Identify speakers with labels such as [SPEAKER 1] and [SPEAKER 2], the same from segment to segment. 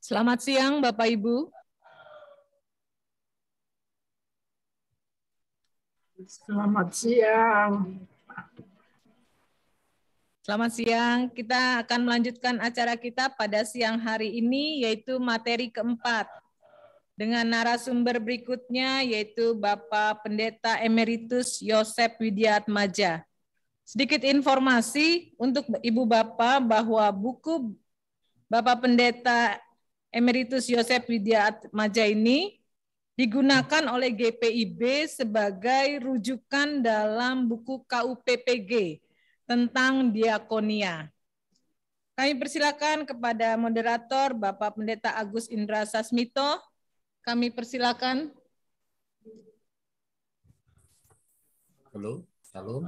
[SPEAKER 1] Selamat siang, Bapak Ibu.
[SPEAKER 2] Selamat siang.
[SPEAKER 1] Selamat siang. Kita akan melanjutkan acara kita pada siang hari ini, yaitu materi keempat. Dengan narasumber berikutnya, yaitu Bapak Pendeta Emeritus Yosef Widiatmaja. Sedikit informasi untuk Ibu Bapak bahwa buku Bapak Pendeta Emeritus Yosef Widiatmaja ini digunakan oleh GPIB sebagai rujukan dalam buku KUPPG tentang diakonia. Kami persilakan kepada moderator Bapak Pendeta Agus Indra Sasmito. Kami persilakan.
[SPEAKER 3] Halo, halo.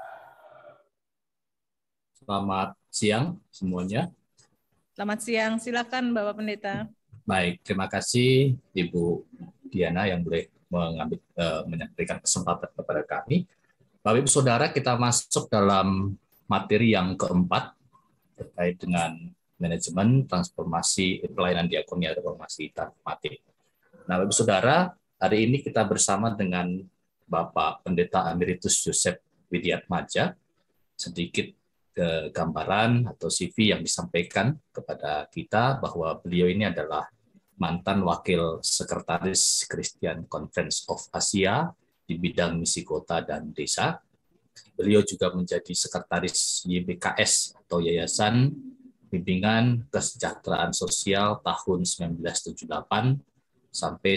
[SPEAKER 3] Selamat siang semuanya.
[SPEAKER 1] Selamat siang, silakan Bapak Pendeta.
[SPEAKER 3] Baik, terima kasih Ibu Diana yang boleh menyampaikan kesempatan kepada kami. Bapak Ibu Saudara, kita masuk dalam materi yang keempat terkait dengan manajemen transformasi pelayanan diakonia reformasi transformatif. Nah, Bapak Ibu Saudara, hari ini kita bersama dengan Bapak Pendeta Emeritus Yosef Widiatmaja. Sedikit gambaran atau CV yang disampaikan kepada kita bahwa beliau ini adalah mantan wakil sekretaris Christian Conference of Asia di bidang misi kota dan desa. Beliau juga menjadi sekretaris YBKS atau Yayasan Bimbingan Kesejahteraan Sosial tahun 1978 sampai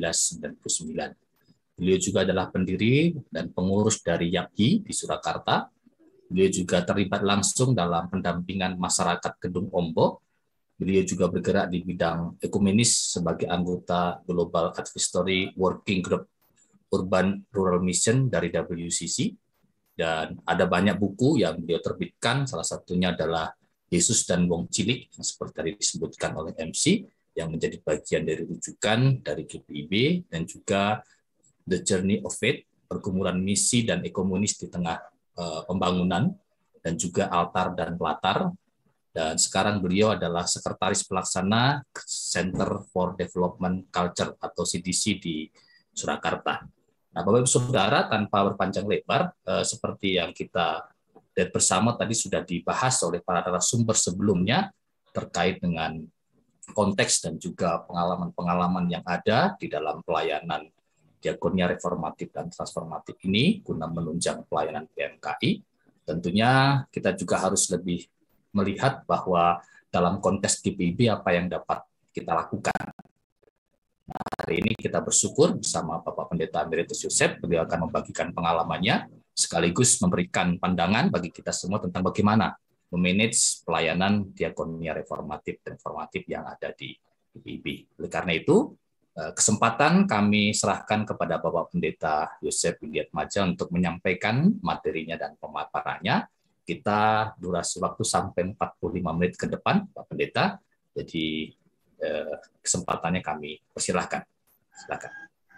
[SPEAKER 3] 1999. Beliau juga adalah pendiri dan pengurus dari YAPI di Surakarta. Beliau juga terlibat langsung dalam pendampingan masyarakat Kedung Ombok. Beliau juga bergerak di bidang ekumenis sebagai anggota Global Advisory Working Group Urban Rural Mission dari WCC. Dan ada banyak buku yang beliau terbitkan, salah satunya adalah Yesus dan Wong Cilik, yang seperti tadi disebutkan oleh MC, yang menjadi bagian dari rujukan dari GPIB, dan juga The Journey of Faith, pergumulan misi dan ekomunis di tengah pembangunan, dan juga altar dan pelatar. Dan sekarang beliau adalah sekretaris pelaksana Center for Development Culture atau CDC di Surakarta. Nah, Bapak Ibu Saudara, tanpa berpanjang lebar, seperti yang kita lihat bersama tadi sudah dibahas oleh para narasumber sebelumnya terkait dengan konteks dan juga pengalaman-pengalaman yang ada di dalam pelayanan diakonia reformatif dan transformatif ini guna menunjang pelayanan PMKI. Tentunya kita juga harus lebih melihat bahwa dalam konteks GPIB apa yang dapat kita lakukan. Nah, hari ini kita bersyukur bersama Bapak Pendeta Emeritus Yosef, beliau akan membagikan pengalamannya sekaligus memberikan pandangan bagi kita semua tentang bagaimana memanage pelayanan diakonia reformatif dan formatif yang ada di GPIB. Oleh karena itu, kesempatan kami serahkan kepada Bapak Pendeta Yosef Widiatmaja untuk menyampaikan materinya dan pemaparannya. Kita durasi waktu sampai 45 menit ke depan, Pak Pendeta. Jadi kesempatannya kami persilahkan. Silakan.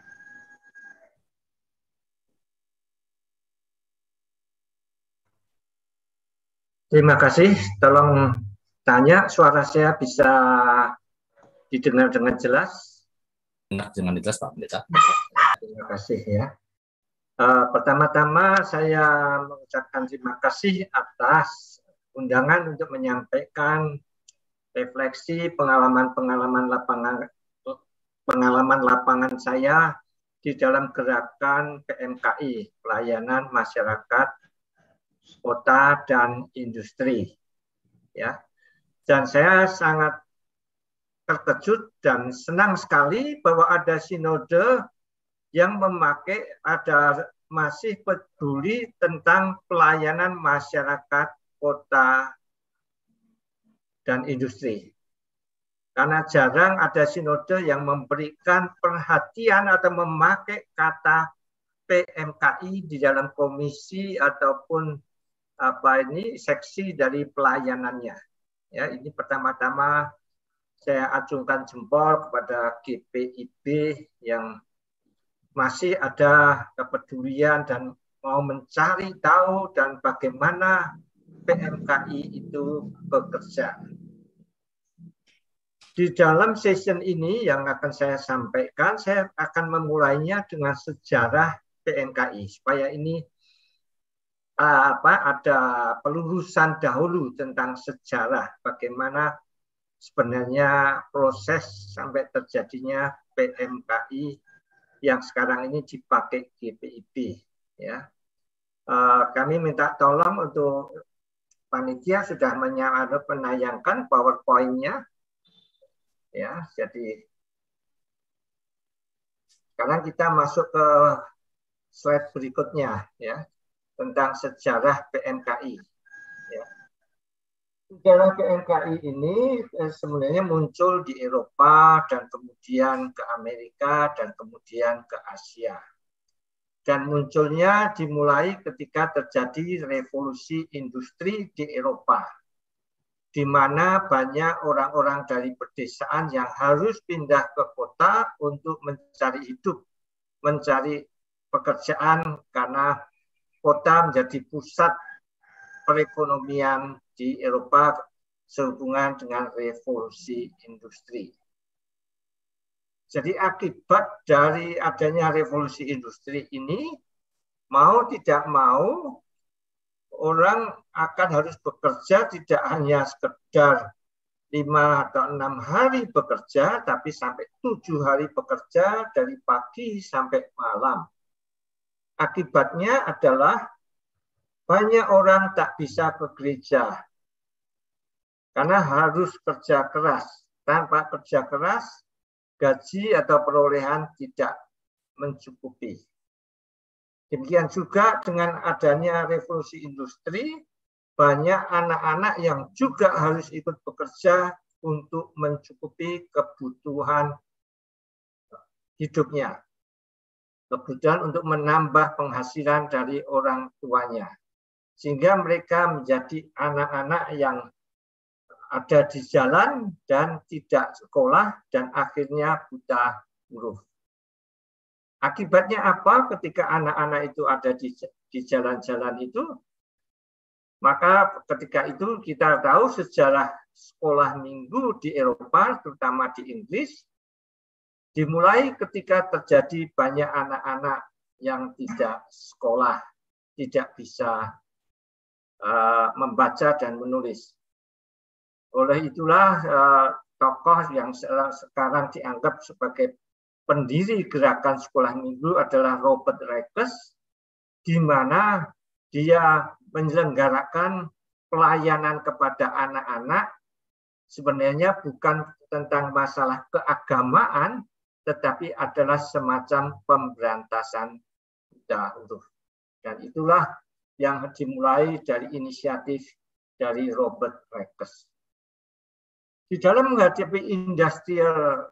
[SPEAKER 2] Terima kasih. Tolong tanya, suara saya bisa didengar dengan jelas?
[SPEAKER 3] Dengan jelas, Pak Pendeta.
[SPEAKER 2] Terima kasih ya. Pertama-tama saya mengucapkan terima kasih atas undangan untuk menyampaikan refleksi pengalaman lapangan saya di dalam gerakan PMKI, pelayanan masyarakat kota dan industri. Ya. Dan saya sangat terkejut dan senang sekali bahwa ada sinode yang masih peduli tentang pelayanan masyarakat kota dan industri. Karena jarang ada sinode yang memberikan perhatian atau memakai kata PMKI di dalam komisi ataupun seksi dari pelayanannya. Ya, ini pertama-tama saya acungkan jempol kepada GPIB yang masih ada kepedulian dan mau mencari tahu dan bagaimana PMKI itu bekerja. Di dalam session ini yang akan saya sampaikan, saya akan memulainya dengan sejarah PMKI supaya ini ada pelurusan dahulu tentang sejarah bagaimana sebenarnya proses sampai terjadinya PMKI yang sekarang ini dipakai GPIB. Ya, kami minta tolong untuk panitia sudah menayangkan PowerPoint-nya. Ya, jadi sekarang kita masuk ke slide berikutnya, ya, tentang sejarah PMKI. Ya. Sejarah PMKI ini sebenarnya muncul di Eropa dan kemudian ke Amerika dan kemudian ke Asia. Dan munculnya dimulai ketika terjadi revolusi industri di Eropa, di mana banyak orang-orang dari pedesaan yang harus pindah ke kota untuk mencari hidup, mencari pekerjaan karena kota menjadi pusat perekonomian di Eropa sehubungan dengan revolusi industri. Jadi akibat dari adanya revolusi industri ini, mau tidak mau, orang akan harus bekerja tidak hanya sekedar 5 atau 6 hari bekerja, tapi sampai 7 hari bekerja dari pagi sampai malam. Akibatnya adalah banyak orang tak bisa ke gereja karena harus kerja keras. Tanpa kerja keras, gaji atau perolehan tidak mencukupi. Demikian juga dengan adanya revolusi industri, banyak anak-anak yang juga harus ikut bekerja untuk mencukupi kebutuhan hidupnya. Kebutuhan untuk menambah penghasilan dari orang tuanya. Sehingga mereka menjadi anak-anak yang ada di jalan dan tidak sekolah dan akhirnya buta huruf. Akibatnya apa ketika anak-anak itu ada di jalan-jalan itu? Maka ketika itu kita tahu sejarah sekolah minggu di Eropa, terutama di Inggris, dimulai ketika terjadi banyak anak-anak yang tidak sekolah, tidak bisa membaca dan menulis. Oleh itulah tokoh yang sekarang dianggap sebagai pendiri gerakan sekolah minggu adalah Robert Raikes, di mana dia menyelenggarakan pelayanan kepada anak-anak sebenarnya bukan tentang masalah keagamaan, tetapi adalah semacam pemberantasan buta huruf. Dan itulah yang dimulai dari inisiatif dari Robert Raikes. Di dalam menghadapi industrial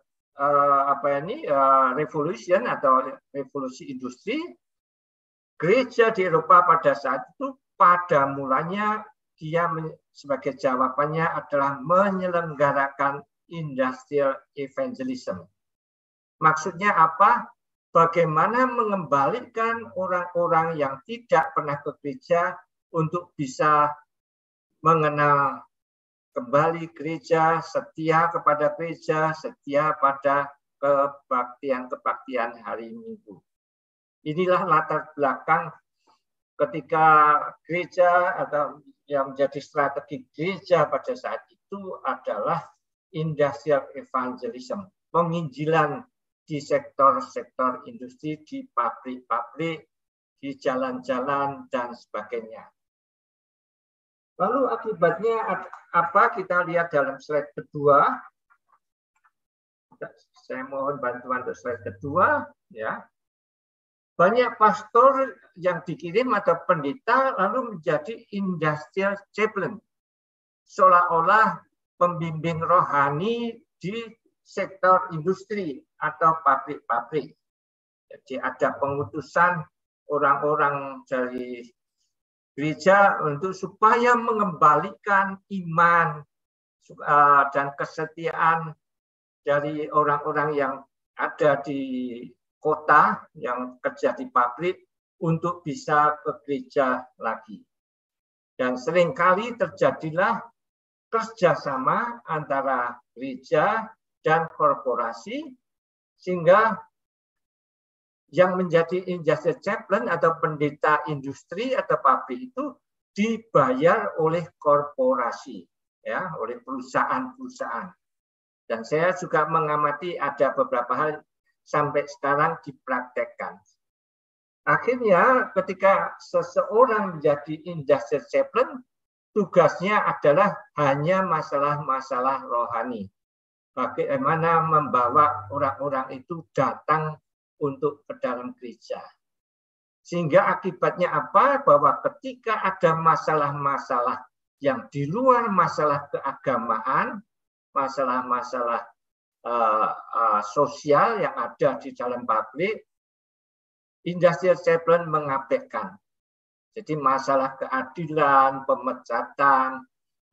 [SPEAKER 2] revolution atau revolusi industri, gereja di Eropa pada saat itu pada mulanya dia sebagai jawabannya adalah menyelenggarakan industrial evangelism. Maksudnya apa? Bagaimana mengembalikan orang-orang yang tidak pernah ke gereja untuk bisa mengenal kembali gereja, setia kepada gereja, setia pada kebaktian-kebaktian hari Minggu. Inilah latar belakang ketika gereja atau yang menjadi strategi gereja pada saat itu adalah industrial evangelism, penginjilan di sektor-sektor industri, di pabrik-pabrik, di jalan-jalan, dan sebagainya. Lalu akibatnya apa? Kita lihat dalam slide kedua. Saya mohon bantuan untuk slide kedua. Ya. Banyak pastor yang dikirim atau pendeta lalu menjadi industrial chaplain. Seolah-olah pembimbing rohani di sektor industri atau pabrik-pabrik. Jadi ada pengutusan orang-orang dari gereja untuk supaya mengembalikan iman dan kesetiaan dari orang-orang yang ada di kota, yang kerja di pabrik, untuk bisa ke gereja lagi. Dan seringkali terjadilah kerjasama antara gereja dan korporasi, sehingga yang menjadi industrial chaplain atau pendeta industri atau pabrik itu dibayar oleh korporasi, ya, oleh perusahaan-perusahaan. Dan saya juga mengamati ada beberapa hal sampai sekarang dipraktekkan. Akhirnya ketika seseorang menjadi industrial chaplain, tugasnya adalah hanya masalah-masalah rohani. Bagaimana membawa orang-orang itu datang untuk ke dalam gereja. Sehingga akibatnya apa? Bahwa ketika ada masalah-masalah yang di luar masalah keagamaan, masalah-masalah sosial yang ada di dalam pabrik, industrial chaplain mengabaikan. Jadi masalah keadilan, pemecatan,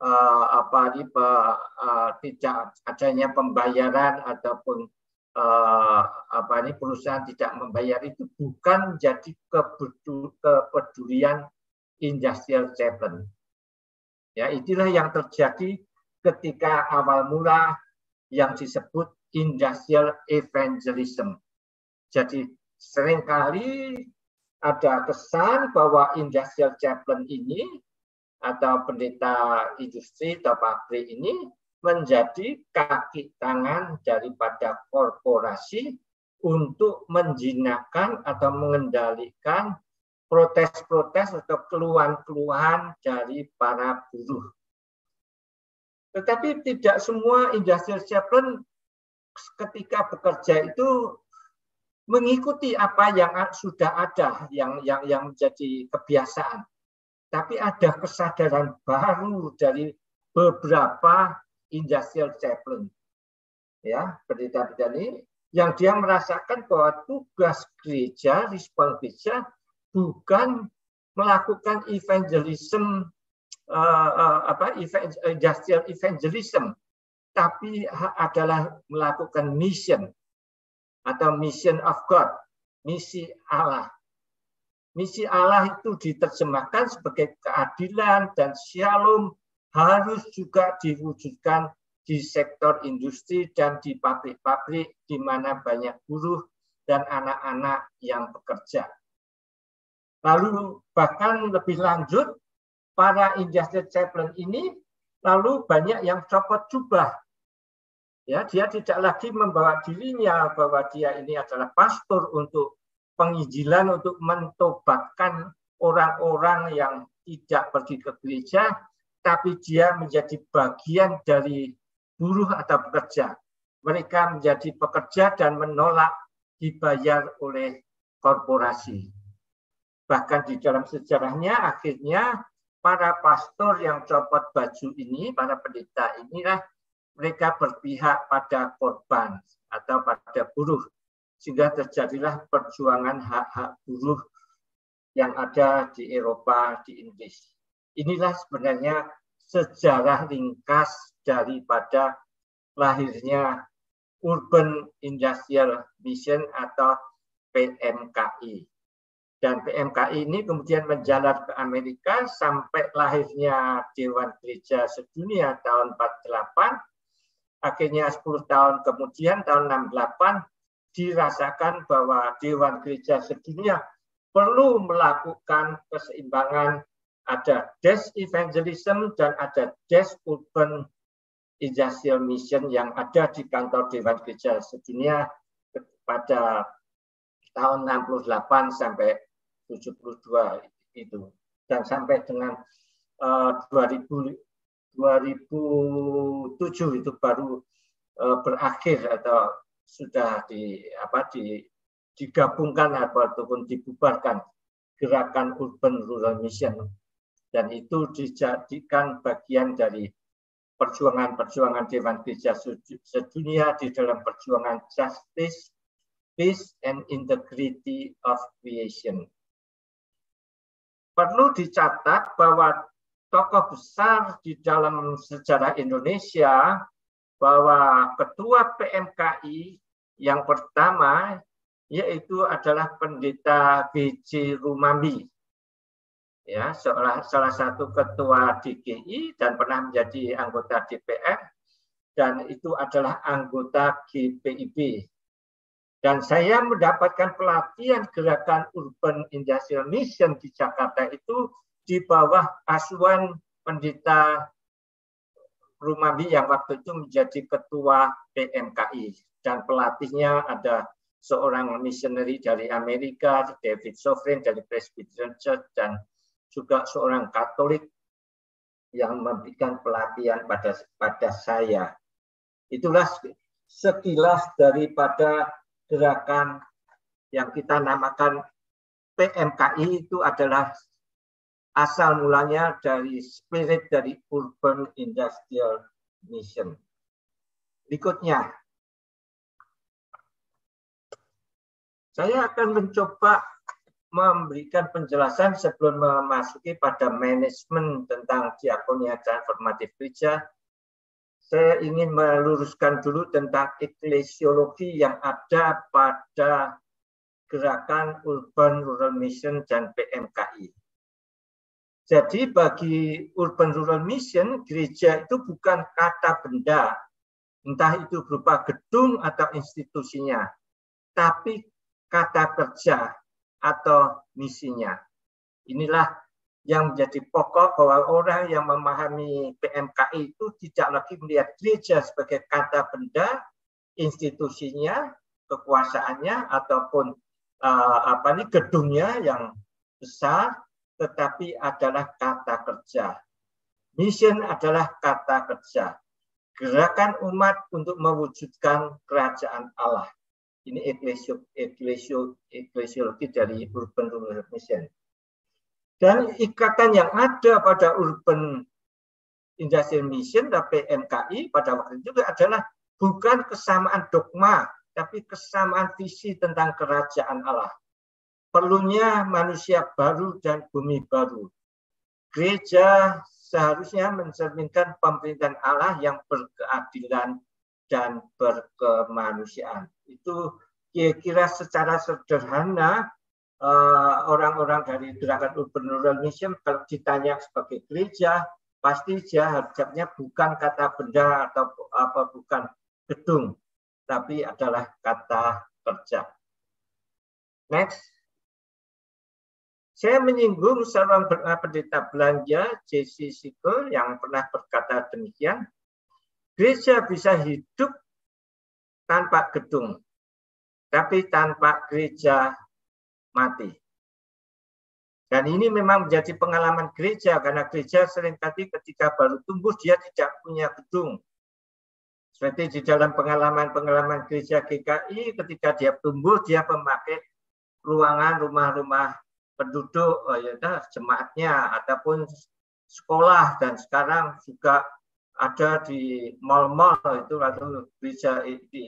[SPEAKER 2] tidak adanya pembayaran ataupun perusahaan tidak membayar itu bukan menjadi kepedulian industrial chaplain. Ya, itulah yang terjadi ketika awal mula yang disebut industrial evangelism. Jadi seringkali ada kesan bahwa industrial chaplain ini atau pendeta industri atau pabrik ini menjadi kaki tangan daripada korporasi untuk menjinakkan atau mengendalikan protes-protes atau keluhan-keluhan dari para buruh. Tetapi tidak semua industrial chaplain ketika bekerja itu mengikuti apa yang sudah ada, yang menjadi kebiasaan. Tapi ada kesadaran baru dari beberapa industrial chaplain, ya, pendeta-pendeta ini, yang dia merasakan bahwa tugas gereja, respon gereja, bukan melakukan evangelism, industrial evangelism, tapi adalah melakukan mission atau mission of God, misi Allah. Misi Allah itu diterjemahkan sebagai keadilan dan shalom harus juga diwujudkan di sektor industri dan di pabrik-pabrik di mana banyak buruh dan anak-anak yang bekerja. Lalu bahkan lebih lanjut, para industrial chaplain ini lalu banyak yang copot jubah. Ya, dia tidak lagi membawa dirinya bahwa dia ini adalah pastor untuk penginjilan, untuk mentobatkan orang-orang yang tidak pergi ke gereja, tapi dia menjadi bagian dari buruh atau pekerja. Mereka menjadi pekerja dan menolak dibayar oleh korporasi. Bahkan di dalam sejarahnya akhirnya para pastor yang copot baju ini, para pendeta inilah mereka berpihak pada korban atau pada buruh. Sehingga terjadilah perjuangan hak-hak buruh yang ada di Eropa, di Inggris. Inilah sebenarnya sejarah ringkas daripada lahirnya Urban Industrial Mission atau PMKI. Dan PMKI ini kemudian menjalar ke Amerika sampai lahirnya Dewan Gereja Sedunia tahun 48. Akhirnya 10 tahun kemudian, tahun 68, dirasakan bahwa Dewan Gereja Sedunia perlu melakukan keseimbangan, ada Des Evangelism dan ada Des Urban Industrial Mission yang ada di kantor Dewan Gereja Sedunia pada tahun 68 sampai 72 itu. Dan sampai dengan 2007 itu baru berakhir atau sudah digabungkan ataupun dibubarkan gerakan Urban Rural Mission, dan itu dijadikan bagian dari perjuangan-perjuangan Dewan Gereja Sedunia di dalam perjuangan justice, peace, and integrity of creation. Perlu dicatat bahwa tokoh besar di dalam sejarah Indonesia, bahwa ketua PMKI yang pertama yaitu adalah pendeta B.J. Rumambi. ya, salah satu ketua DGI dan pernah menjadi anggota DPR, dan itu adalah anggota GPIB. Dan saya mendapatkan pelatihan gerakan Urban Industrial Mission di Jakarta itu di bawah asuhan Pendeta Rumadi yang waktu itu menjadi ketua PMKI. Dan pelatihnya ada seorang missionary dari Amerika, David Sovereign dari Presbyterian Church, dan juga seorang Katolik yang memberikan pelatihan pada saya. Itulah sekilas daripada gerakan yang kita namakan PMKI. Itu adalah asal mulanya dari spirit dari Urban Industrial Mission. Berikutnya, saya akan mencoba memberikan penjelasan sebelum memasuki pada manajemen tentang diakonia transformatif gereja. Saya ingin meluruskan dulu tentang eklesiologi yang ada pada gerakan Urban Rural Mission dan PMKI. Jadi bagi Urban Rural Mission, gereja itu bukan kata benda, entah itu berupa gedung atau institusinya, tapi kata kerja atau misinya. Inilah yang menjadi pokok bahwa orang yang memahami PMKI itu tidak lagi melihat gereja sebagai kata benda, institusinya, kekuasaannya, ataupun gedungnya yang besar, tetapi adalah kata kerja. Mission adalah kata kerja. Gerakan umat untuk mewujudkan kerajaan Allah. Ini eklesiologi dari Urban Rural Mission. Dan ikatan yang ada pada Urban Industrial Mission dan PMKI pada waktu itu juga adalah bukan kesamaan dogma, tapi kesamaan visi tentang kerajaan Allah. Perlunya manusia baru dan bumi baru. Gereja seharusnya mencerminkan pemerintahan Allah yang berkeadilan dan berkemanusiaan. Itu kira-kira secara sederhana orang-orang dari gerakan Urban Rural Mission kalau ditanya sebagai gereja, pasti dia jawabnya bukan kata benda atau bukan gedung, tapi adalah kata kerja. Next. Saya menyinggung seorang pendeta Belanda, J.C. Siegel, yang pernah berkata demikian, gereja bisa hidup tanpa gedung, tapi tanpa gereja mati. Dan ini memang menjadi pengalaman gereja, karena gereja seringkali ketika baru tumbuh dia tidak punya gedung. Seperti di dalam pengalaman gereja GKI, ketika dia tumbuh dia memakai ruangan rumah-rumah penduduk, jemaatnya ataupun sekolah, dan sekarang juga ada di mal-mal itu, lalu gereja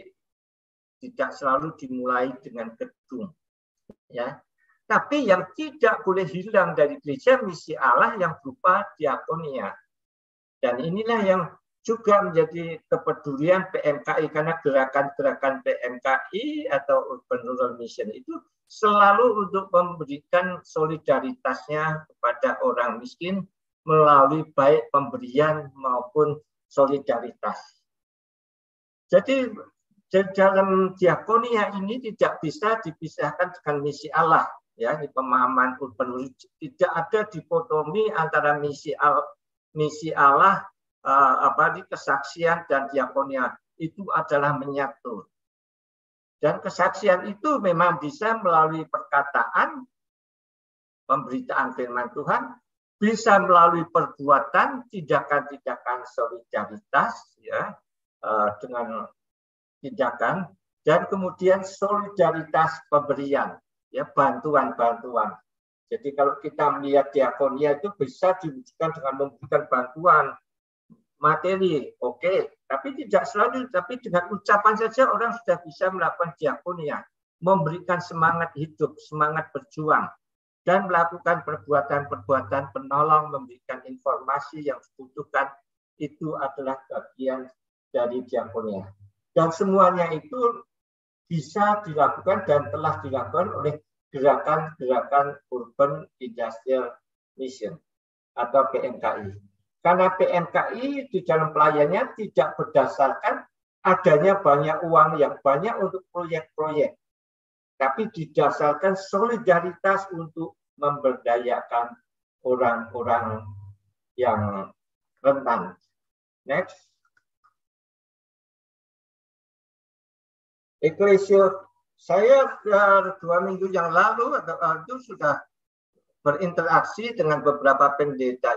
[SPEAKER 2] tidak selalu dimulai dengan gedung. Ya, tapi yang tidak boleh hilang dari gereja misi Allah yang berupa diakonia. Dan inilah yang juga menjadi kepedulian PMKI, karena gerakan-gerakan PMKI atau Urban Rural Mission itu selalu untuk memberikan solidaritasnya kepada orang miskin melalui baik pemberian maupun solidaritas. Jadi dalam diakonia ini tidak bisa dipisahkan dengan misi Allah, ya, di pemahaman Urban. Tidak ada dikotomi antara misi Allah di kesaksian dan diakonia. Itu adalah menyatu. Dan kesaksian itu memang bisa melalui perkataan, pemberitaan firman Tuhan, bisa melalui perbuatan, tindakan-tindakan solidaritas, ya, dengan tindakan, dan kemudian solidaritas pemberian, ya, bantuan-bantuan. Jadi kalau kita melihat diakonia itu bisa diwujudkan dengan memberikan bantuan materi, oke, tapi tidak selalu, tapi dengan ucapan saja orang sudah bisa melakukan diakonia, memberikan semangat hidup, semangat berjuang, dan melakukan perbuatan-perbuatan penolong, memberikan informasi yang dibutuhkan. Itu adalah bagian dari diakonia. Dan semuanya itu bisa dilakukan dan telah dilakukan oleh gerakan-gerakan Urban Industrial Mission atau PMKI. Karena PMKI di dalam pelayanannya tidak berdasarkan adanya banyak uang yang banyak untuk proyek-proyek, tapi didasarkan solidaritas untuk memberdayakan orang-orang yang rentan. Next. Ecclesio, saya 2 minggu yang lalu itu sudah berinteraksi dengan beberapa pendeta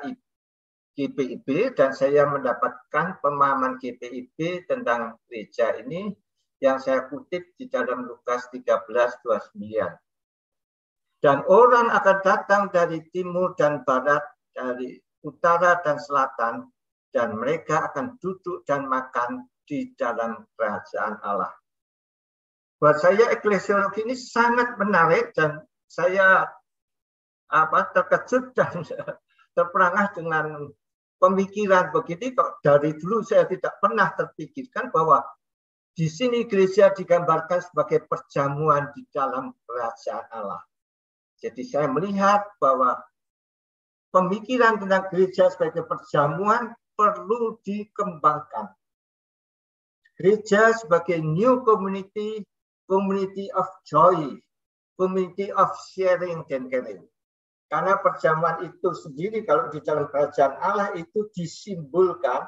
[SPEAKER 2] GPIB dan saya mendapatkan pemahaman GPIB tentang gereja ini yang saya kutip di dalam Lukas 13:29. Dan orang akan datang dari timur dan barat, dari utara dan selatan, dan mereka akan duduk dan makan di dalam kerajaan Allah. Buat saya eklesiologi ini sangat menarik dan saya terkejut dan terperangah dengan pemikiran begitu. Kok dari dulu saya tidak pernah terpikirkan bahwa di sini gereja digambarkan sebagai perjamuan di dalam kerajaan Allah. Jadi saya melihat bahwa pemikiran tentang gereja sebagai perjamuan perlu dikembangkan. Gereja sebagai new community, community of joy, community of sharing dan caring. Karena perjamuan itu sendiri kalau di dalam kerajaan Allah itu disimbolkan,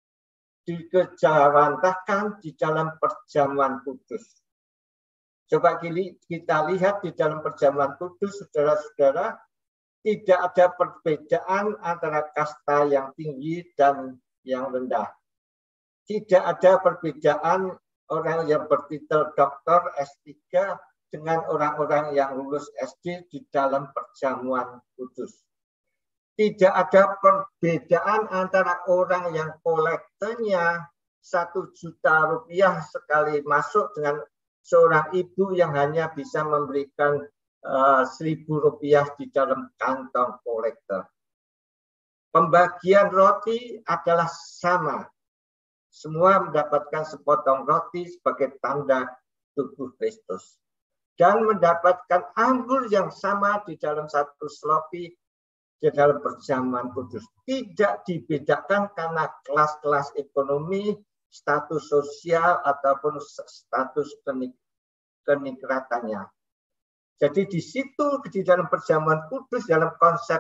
[SPEAKER 2] dikejawantahkan di dalam perjamuan kudus. Coba kita lihat di dalam perjamuan kudus, saudara-saudara, tidak ada perbedaan antara kasta yang tinggi dan yang rendah. Tidak ada perbedaan orang yang bertitel doktor S3 dengan orang-orang yang lulus SD di dalam perjamuan kudus. Tidak ada perbedaan antara orang yang kolektornya 1 juta rupiah sekali masuk dengan seorang ibu yang hanya bisa memberikan 1.000 rupiah di dalam kantong kolektor. Pembagian roti adalah sama. Semua mendapatkan sepotong roti sebagai tanda tubuh Kristus. Dan mendapatkan anggur yang sama di dalam 1 slopi di dalam perjamuan kudus. Tidak dibedakan karena kelas-kelas ekonomi, status sosial, ataupun status kenikratannya. Jadi di situ, di dalam perjamuan kudus, dalam konsep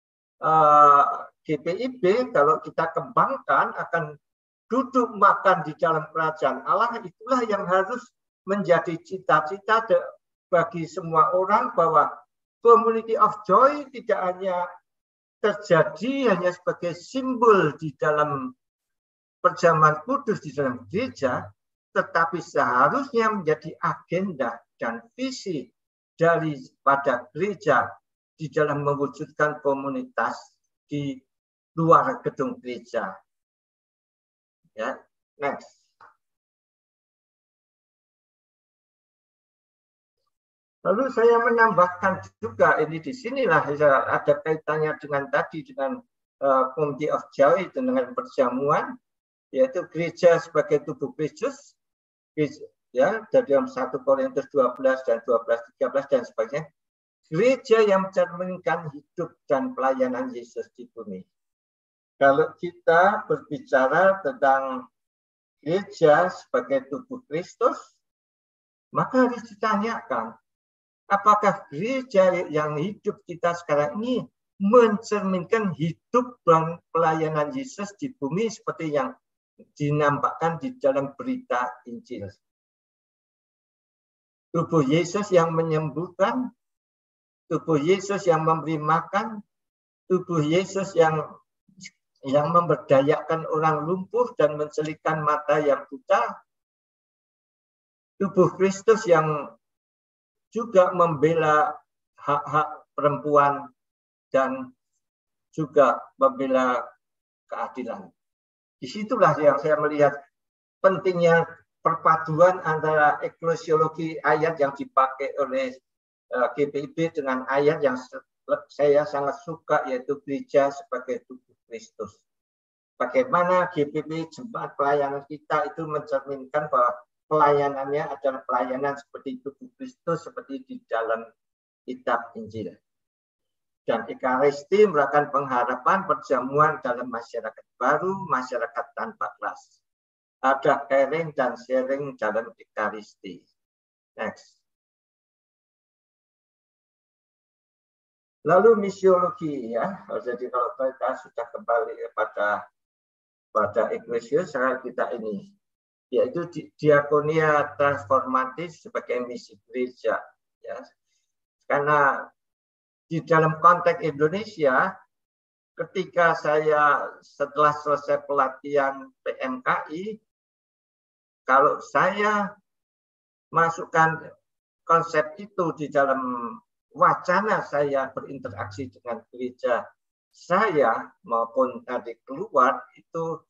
[SPEAKER 2] GPIB, kalau kita kembangkan akan duduk makan di dalam kerajaan Allah, itulah yang harus menjadi cita-cita bagi semua orang bahwa community of joy tidak hanya terjadi hanya sebagai simbol di dalam perjamuan kudus di dalam gereja, tetapi seharusnya menjadi agenda dan visi daripada gereja di dalam mewujudkan komunitas di luar gedung gereja. Ya, next. Lalu saya menambahkan juga ini di sinilah ada kaitannya dengan tadi dengan community of joy dengan perjamuan, yaitu gereja sebagai tubuh Kristus, ya dari 1 Korintus 12 dan 12:13 dan sebagainya. Gereja yang mencerminkan hidup dan pelayanan Yesus di bumi. Kalau kita berbicara tentang gereja sebagai tubuh Kristus, maka harus ditanyakan, apakah gereja yang hidup kita sekarang ini mencerminkan hidup dan pelayanan Yesus di bumi seperti yang dinampakkan di dalam berita Injil. Tubuh Yesus yang menyembuhkan, tubuh Yesus yang memberi makan, tubuh Yesus yang memberdayakan orang lumpuh dan mencelikan mata yang buta, tubuh Kristus yang juga membela hak-hak perempuan dan juga membela keadilan. Disitulah yang saya melihat pentingnya perpaduan antara eklesiologi ayat yang dipakai oleh GPIB dengan ayat yang saya sangat suka, yaitu gereja sebagai tubuh Kristus. Bagaimana GPIB jemaat pelayanan kita itu mencerminkan bahwa pelayanannya adalah pelayanan seperti tubuh Kristus, seperti di dalam kitab Injil. Dan Ekaristi merupakan pengharapan perjamuan dalam masyarakat baru, masyarakat tanpa kelas. Ada caring dan sharing dalam Ekaristi. Next. Lalu misiologi ya. Jadi kalau kita sudah kembali pada Ecclesiastes kita ini, yaitu diakonia transformatif sebagai misi gereja. Ya. Karena di dalam konteks Indonesia, ketika saya setelah selesai pelatihan PMKI, kalau saya masukkan konsep itu di dalam wacana saya berinteraksi dengan gereja saya maupun tadi keluar, itu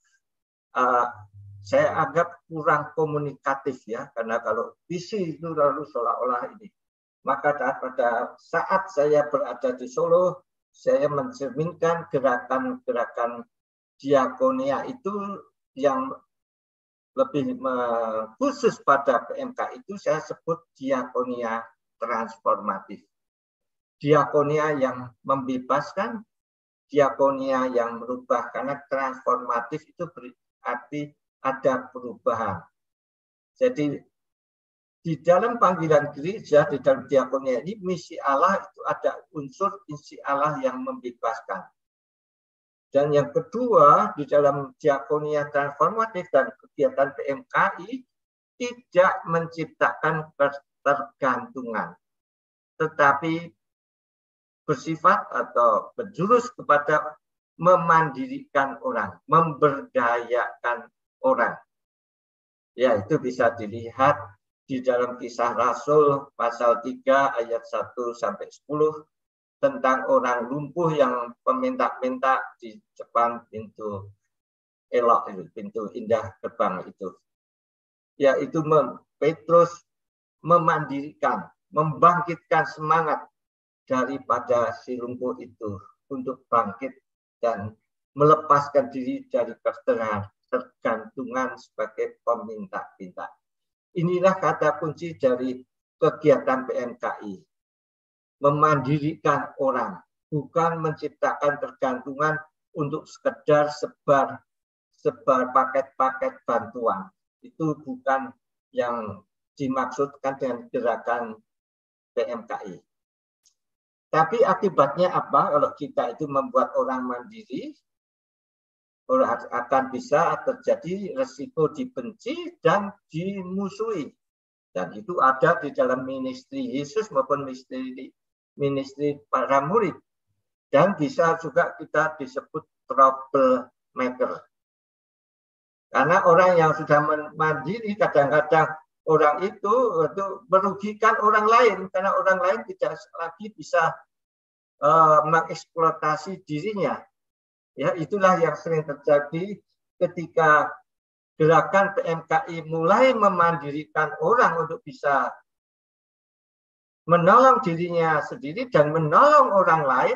[SPEAKER 2] saya anggap kurang komunikatif ya, karena kalau visi itu lalu seolah-olah ini. Maka pada saat saya berada di Solo, saya mencerminkan gerakan-gerakan diakonia itu yang lebih khusus pada PMK itu saya sebut diakonia transformatif. Diakonia yang membebaskan, diakonia yang merubah, karena transformatif itu berarti ada perubahan. Jadi di dalam panggilan gereja, di dalam diakonia ini, misi Allah itu ada unsur misi Allah yang membebaskan. Dan yang kedua, di dalam diakonia transformatif dan kegiatan PMKI tidak menciptakan ketergantungan, tetapi bersifat atau berjurus kepada memandirikan orang, memberdayakan orang. Ya, itu bisa dilihat di dalam Kisah Rasul pasal 3 ayat 1 sampai 10 tentang orang lumpuh yang peminta-minta di depan pintu elok itu, pintu indah gerbang itu. Yaitu Petrus memandirikan, membangkitkan semangat daripada si lumpuh itu untuk bangkit dan melepaskan diri dari ketergantungan sebagai peminta-minta. Inilah kata kunci dari kegiatan PMKI. Memandirikan orang, bukan menciptakan tergantungan untuk sekedar sebar paket-paket bantuan. Itu bukan yang dimaksudkan dengan gerakan PMKI. Tapi akibatnya apa kalau kita itu membuat orang mandiri? Akan bisa terjadi resiko dibenci dan dimusuhi. Dan itu ada di dalam ministry Yesus maupun ministry para murid. Dan bisa juga kita disebut troublemaker. Karena orang yang sudah mandiri, kadang-kadang orang itu merugikan orang lain. Karena orang lain tidak lagi bisa mengeksploitasi dirinya. Ya, itulah yang sering terjadi ketika gerakan PMKI mulai memandirikan orang untuk bisa menolong dirinya sendiri dan menolong orang lain.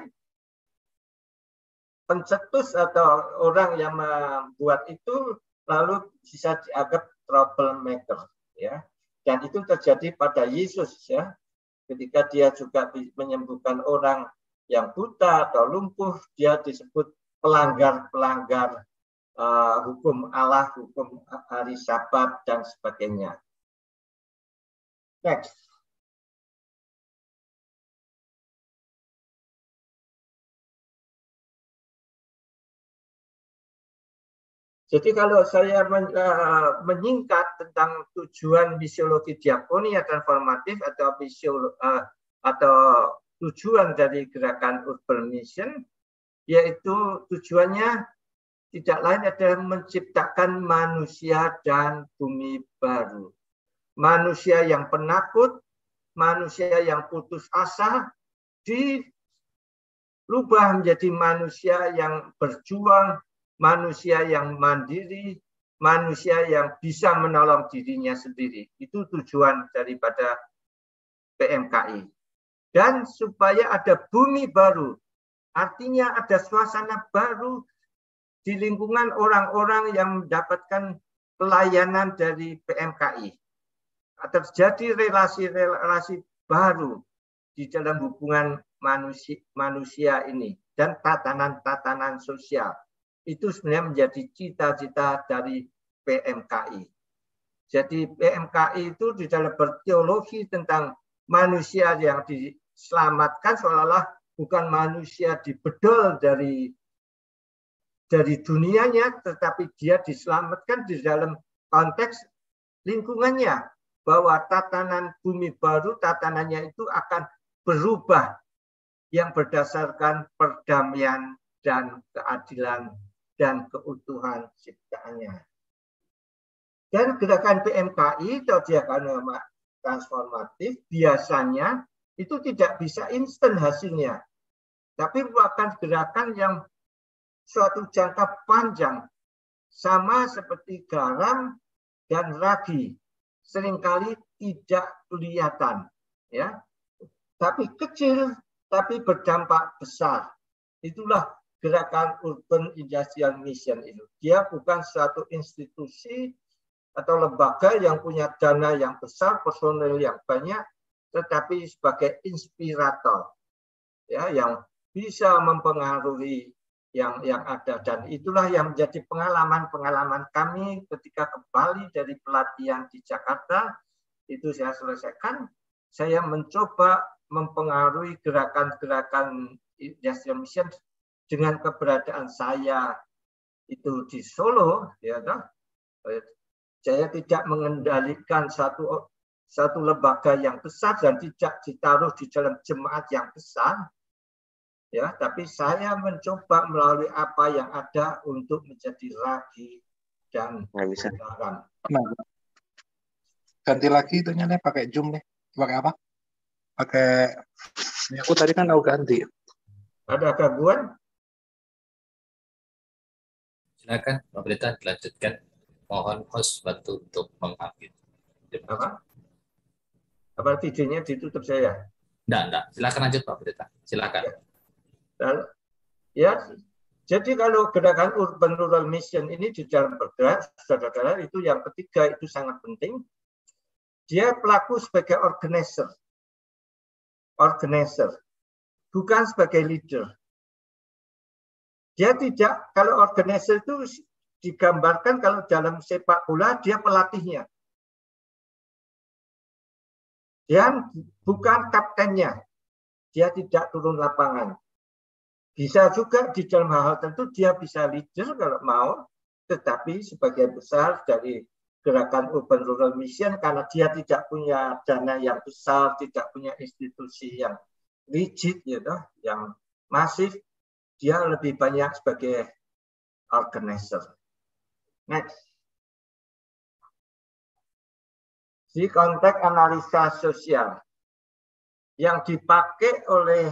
[SPEAKER 2] Pencetus atau orang yang membuat itu lalu bisa dianggap troublemaker, ya. Dan itu terjadi pada Yesus, ya. Ketika dia juga menyembuhkan orang yang buta atau lumpuh, dia disebut pelanggar hukum Allah, hukum hari Sabat, dan sebagainya. Next. Jadi kalau saya menyingkat tentang tujuan misiologi diakonia transformatif atau tujuan dari gerakan Urban Mission, yaitu tujuannya tidak lain adalah menciptakan manusia dan bumi baru. Manusia yang penakut, manusia yang putus asa, dirubah menjadi manusia yang berjuang, manusia yang mandiri, manusia yang bisa menolong dirinya sendiri. Itu tujuan daripada PMKI. Dan supaya ada bumi baru, artinya ada suasana baru di lingkungan orang-orang yang mendapatkan pelayanan dari PMKI. Terjadi relasi-relasi baru di dalam hubungan manusia ini dan tatanan-tatanan sosial. Itu sebenarnya menjadi cita-cita dari PMKI. Jadi PMKI itu di dalam berteologi tentang manusia yang diselamatkan seolah-olah bukan manusia dibedol dari dunianya, tetapi dia diselamatkan di dalam konteks lingkungannya, bahwa tatanan bumi baru, tatanannya itu akan berubah yang berdasarkan perdamaian dan keadilan dan keutuhan ciptaannya. Dan gerakan PMKI atau diakonoma transformatif biasanya itu tidak bisa instan hasilnya, tapi merupakan gerakan yang suatu jangka panjang, sama seperti garam dan ragi, seringkali tidak kelihatan, ya, tapi kecil, tapi berdampak besar. Itulah gerakan Urban Industrial Mission itu. Dia bukan suatu institusi atau lembaga yang punya dana yang besar, personel yang banyak, tetapi sebagai inspirator, ya, yang bisa mempengaruhi yang ada. Dan itulah yang menjadi pengalaman kami ketika kembali dari pelatihan di Jakarta. Itu saya selesaikan, saya mencoba mempengaruhi gerakan-gerakan Industrial Mission dengan keberadaan saya itu di Solo, ya, saya tidak mengendalikan satu lembaga yang besar dan tidak ditaruh di dalam jemaat yang besar, ya, tapi saya mencoba melalui apa yang ada untuk menjadi ragi dan garam.
[SPEAKER 4] Ganti lagi itunya nih, pakai Zoom nih. Pakai apa? Pakai, ini aku tadi kan mau ganti.
[SPEAKER 2] Ada gangguan?
[SPEAKER 3] Silakan Pak Pendeta dilanjutkan. Mohon host bantu untuk mengambil.
[SPEAKER 2] Apa videonya ditutup saya?
[SPEAKER 3] Enggak. Silakan lanjut Pak Pendeta. Silakan.
[SPEAKER 2] Ya, jadi kalau gerakan Urban Rural Mission ini di dalam bergerak, saudara-saudara, itu yang ketiga itu sangat penting. Dia pelaku sebagai organizer, bukan sebagai leader. Dia tidak, kalau organizer itu digambarkan kalau dalam sepak bola dia pelatihnya. Dia bukan kaptennya. Dia tidak turun lapangan. Bisa juga di dalam hal-hal tentu dia bisa leader kalau mau, tetapi sebagian besar dari gerakan Urban Rural Mission karena dia tidak punya dana yang besar, tidak punya institusi yang rigid, yang masif, dia lebih banyak sebagai organizer. Next. Di konteks analisa sosial yang dipakai oleh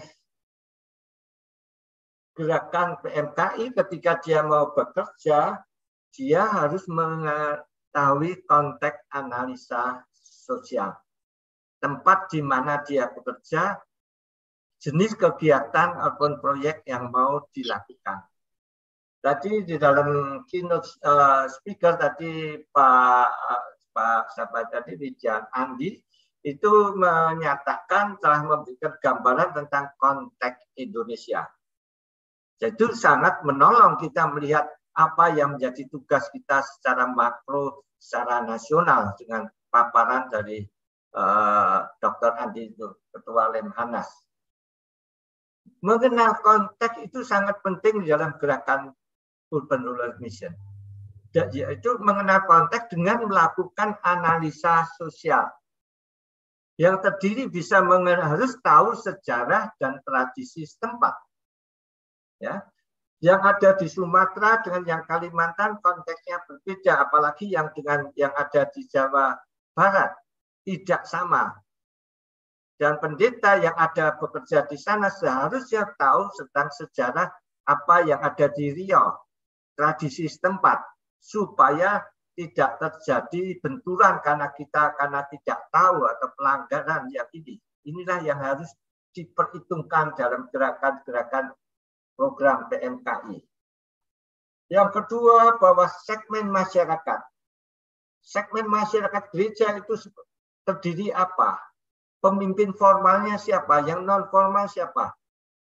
[SPEAKER 2] gerakan PMKI ketika dia mau bekerja, dia harus mengetahui konteks analisa sosial. Tempat di mana dia bekerja, jenis kegiatan ataupun proyek yang mau dilakukan. Tadi di dalam keynote speaker tadi Pak sahabat tadi Wijan Andi itu menyatakan telah memberikan gambaran tentang konteks Indonesia. Jadi itu sangat menolong kita melihat apa yang menjadi tugas kita secara makro, secara nasional dengan paparan dari Dr. Andi itu, Ketua Lemhanas. Mengenal konteks itu sangat penting di dalam gerakan Urban Rural Mission. Yaitu mengenal konteks dengan melakukan analisa sosial. Yang terdiri bisa harus tahu sejarah dan tradisi setempat. Ya. Yang ada di Sumatera dengan yang Kalimantan konteksnya berbeda, apalagi yang dengan yang ada di Jawa Barat tidak sama. Dan pendeta yang ada bekerja di sana seharusnya tahu tentang sejarah apa yang ada di Riau, tradisi setempat, supaya tidak terjadi benturan karena tidak tahu atau pelanggaran yang ini. Inilah yang harus diperhitungkan dalam gerakan-gerakan program PMKI. Yang kedua, bahwa segmen masyarakat. Segmen masyarakat gereja itu terdiri apa? Pemimpin formalnya siapa? Yang non formal siapa?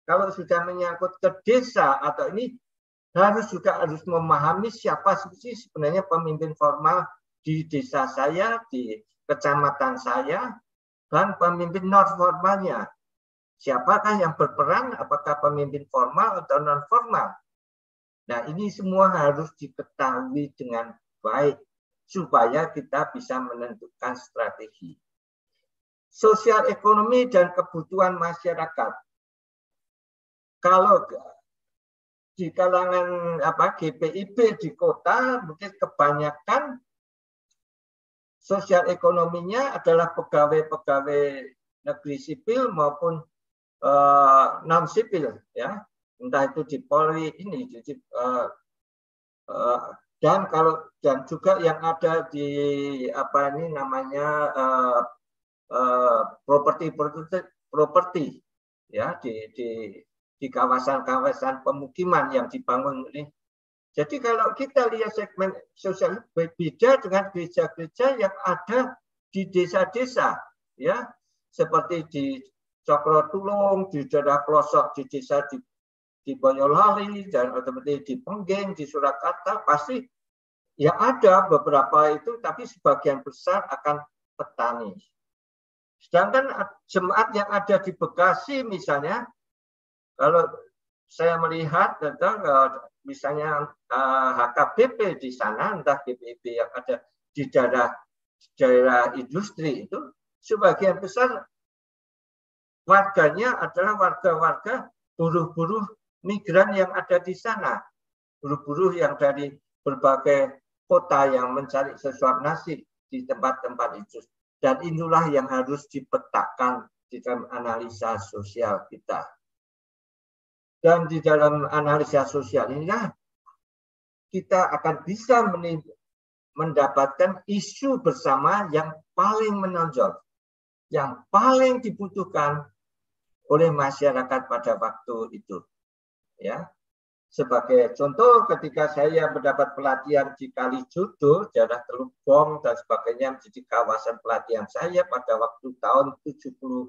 [SPEAKER 2] kalau sudah menyangkut ke desa atau ini harus memahami siapa sih sebenarnya pemimpin formal di desa saya, di kecamatan saya, dan pemimpin non formalnya. Siapakah yang berperan, apakah pemimpin formal atau non formal? Nah, ini semua harus diketahui dengan baik supaya kita bisa menentukan strategi. Sosial ekonomi dan kebutuhan masyarakat. Kalau di kalangan GPIB di kota mungkin kebanyakan sosial ekonominya adalah pegawai-pegawai negeri sipil maupun non sipil, ya, entah itu di Polri ini, dan juga yang ada di properti, ya, di kawasan-kawasan pemukiman yang dibangun ini. Jadi kalau kita lihat segmen sosial berbeda dengan gereja-gereja yang ada di desa-desa, ya, seperti di Cokrotulung, di daerah pelosok di desa di Boyolali, dan seperti di Pengging, di Surakarta, pasti ya ada beberapa itu, tapi sebagian besar akan petani. Sedangkan jemaat yang ada di Bekasi misalnya, kalau saya melihat tentang misalnya HKBP di sana, entah GPIB yang ada di daerah industri itu, sebagian besar warganya adalah warga-warga buruh-buruh migran yang ada di sana. Buruh-buruh yang dari berbagai kota yang mencari sesuap nasi di tempat-tempat itu. Dan inilah yang harus dipetakan di dalam analisa sosial kita. Dan di dalam analisa sosial inilah kita akan bisa mendapatkan isu bersama yang paling menonjol, yang paling dibutuhkan oleh masyarakat pada waktu itu. Ya, sebagai contoh, ketika saya mendapat pelatihan di Kalijodo, daerah Teluk Bong dan sebagainya menjadi kawasan pelatihan saya pada waktu tahun 72,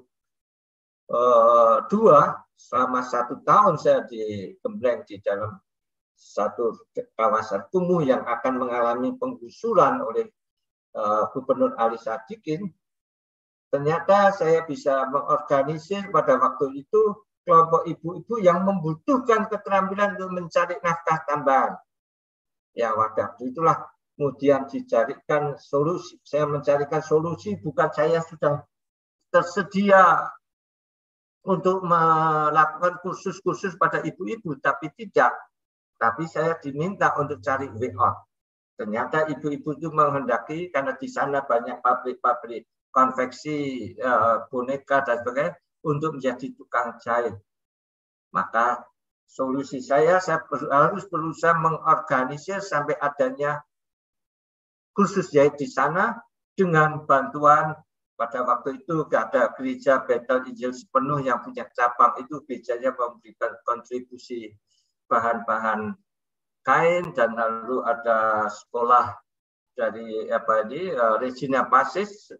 [SPEAKER 2] selama 1 tahun saya digembleng di dalam satu kawasan kumuh yang akan mengalami penggusuran oleh Gubernur Ali Sadikin. Ternyata saya bisa mengorganisir pada waktu itu kelompok ibu-ibu yang membutuhkan keterampilan untuk mencari nafkah tambahan. Ya, waktu itulah kemudian dicarikan solusi. Saya mencarikan solusi, bukan saya sudah tersedia untuk melakukan kursus-kursus pada ibu-ibu, tapi tidak. Tapi saya diminta untuk cari way out. Ternyata ibu-ibu itu menghendaki, karena di sana banyak pabrik-pabrik konveksi boneka dan sebagainya, untuk menjadi tukang jahit. Maka solusi saya harus berusaha mengorganisir sampai adanya kursus jahit di sana dengan bantuan. Pada waktu itu ada gereja Bethel Injil Sepenuh yang punya cabang itu, gerejanya memberikan kontribusi bahan-bahan kain, dan lalu ada sekolah dari Regina Pacis,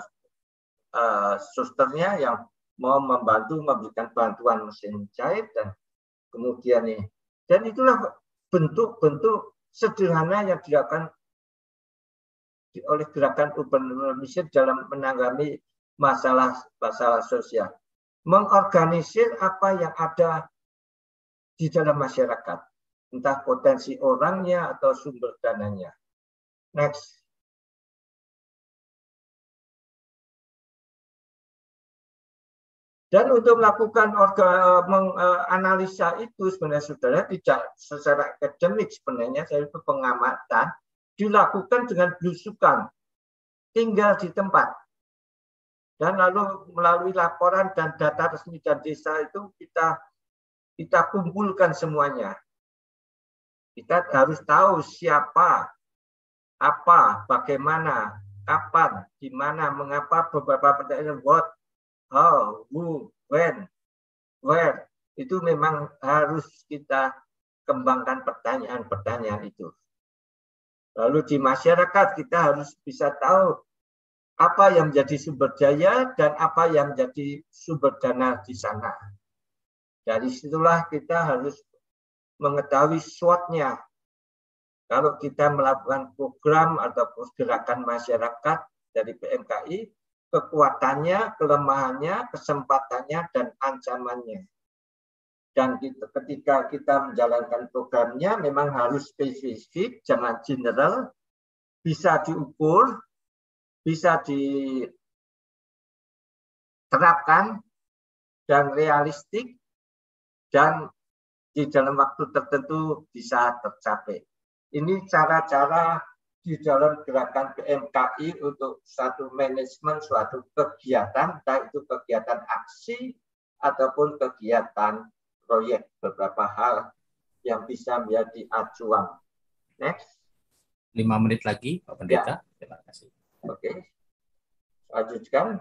[SPEAKER 2] susternya yang mau membantu memberikan bantuan mesin jahit, dan kemudian ini. Dan itulah bentuk-bentuk sederhana yang dilakukan oleh gerakan Urban Mission dalam menangani masalah sosial. Mengorganisir apa yang ada di dalam masyarakat, entah potensi orangnya atau sumber dananya. Next. Dan untuk melakukan menganalisa itu sebenarnya saudara tidak secara akademik, sebenarnya saya itu pengamatan dilakukan dengan belusukan, tinggal di tempat. Dan lalu melalui laporan dan data resmi dan desa itu kita kumpulkan semuanya. Kita harus tahu siapa, apa, bagaimana, kapan, di mana, mengapa, beberapa pertanyaan, what, how, who, when, where. Itu memang harus kita kembangkan pertanyaan-pertanyaan itu. Lalu di masyarakat kita harus bisa tahu apa yang menjadi sumber daya dan apa yang menjadi sumber dana di sana. Dari situlah kita harus mengetahui SWOT-nya. Kalau kita melakukan program atau gerakan masyarakat dari PMKI, kekuatannya, kelemahannya, kesempatannya, dan ancamannya. Dan ketika kita menjalankan programnya memang harus spesifik, jangan general, bisa diukur, bisa diterapkan, dan realistik, dan di dalam waktu tertentu bisa tercapai. Ini cara-cara di dalam gerakan PMKI untuk satu manajemen, suatu kegiatan, entah itu kegiatan aksi ataupun kegiatan proyek, beberapa hal yang bisa menjadi acuan. Next.
[SPEAKER 3] 5 menit lagi, Pak Pendeta. Ya. Terima kasih.
[SPEAKER 2] Oke. Lanjutkan.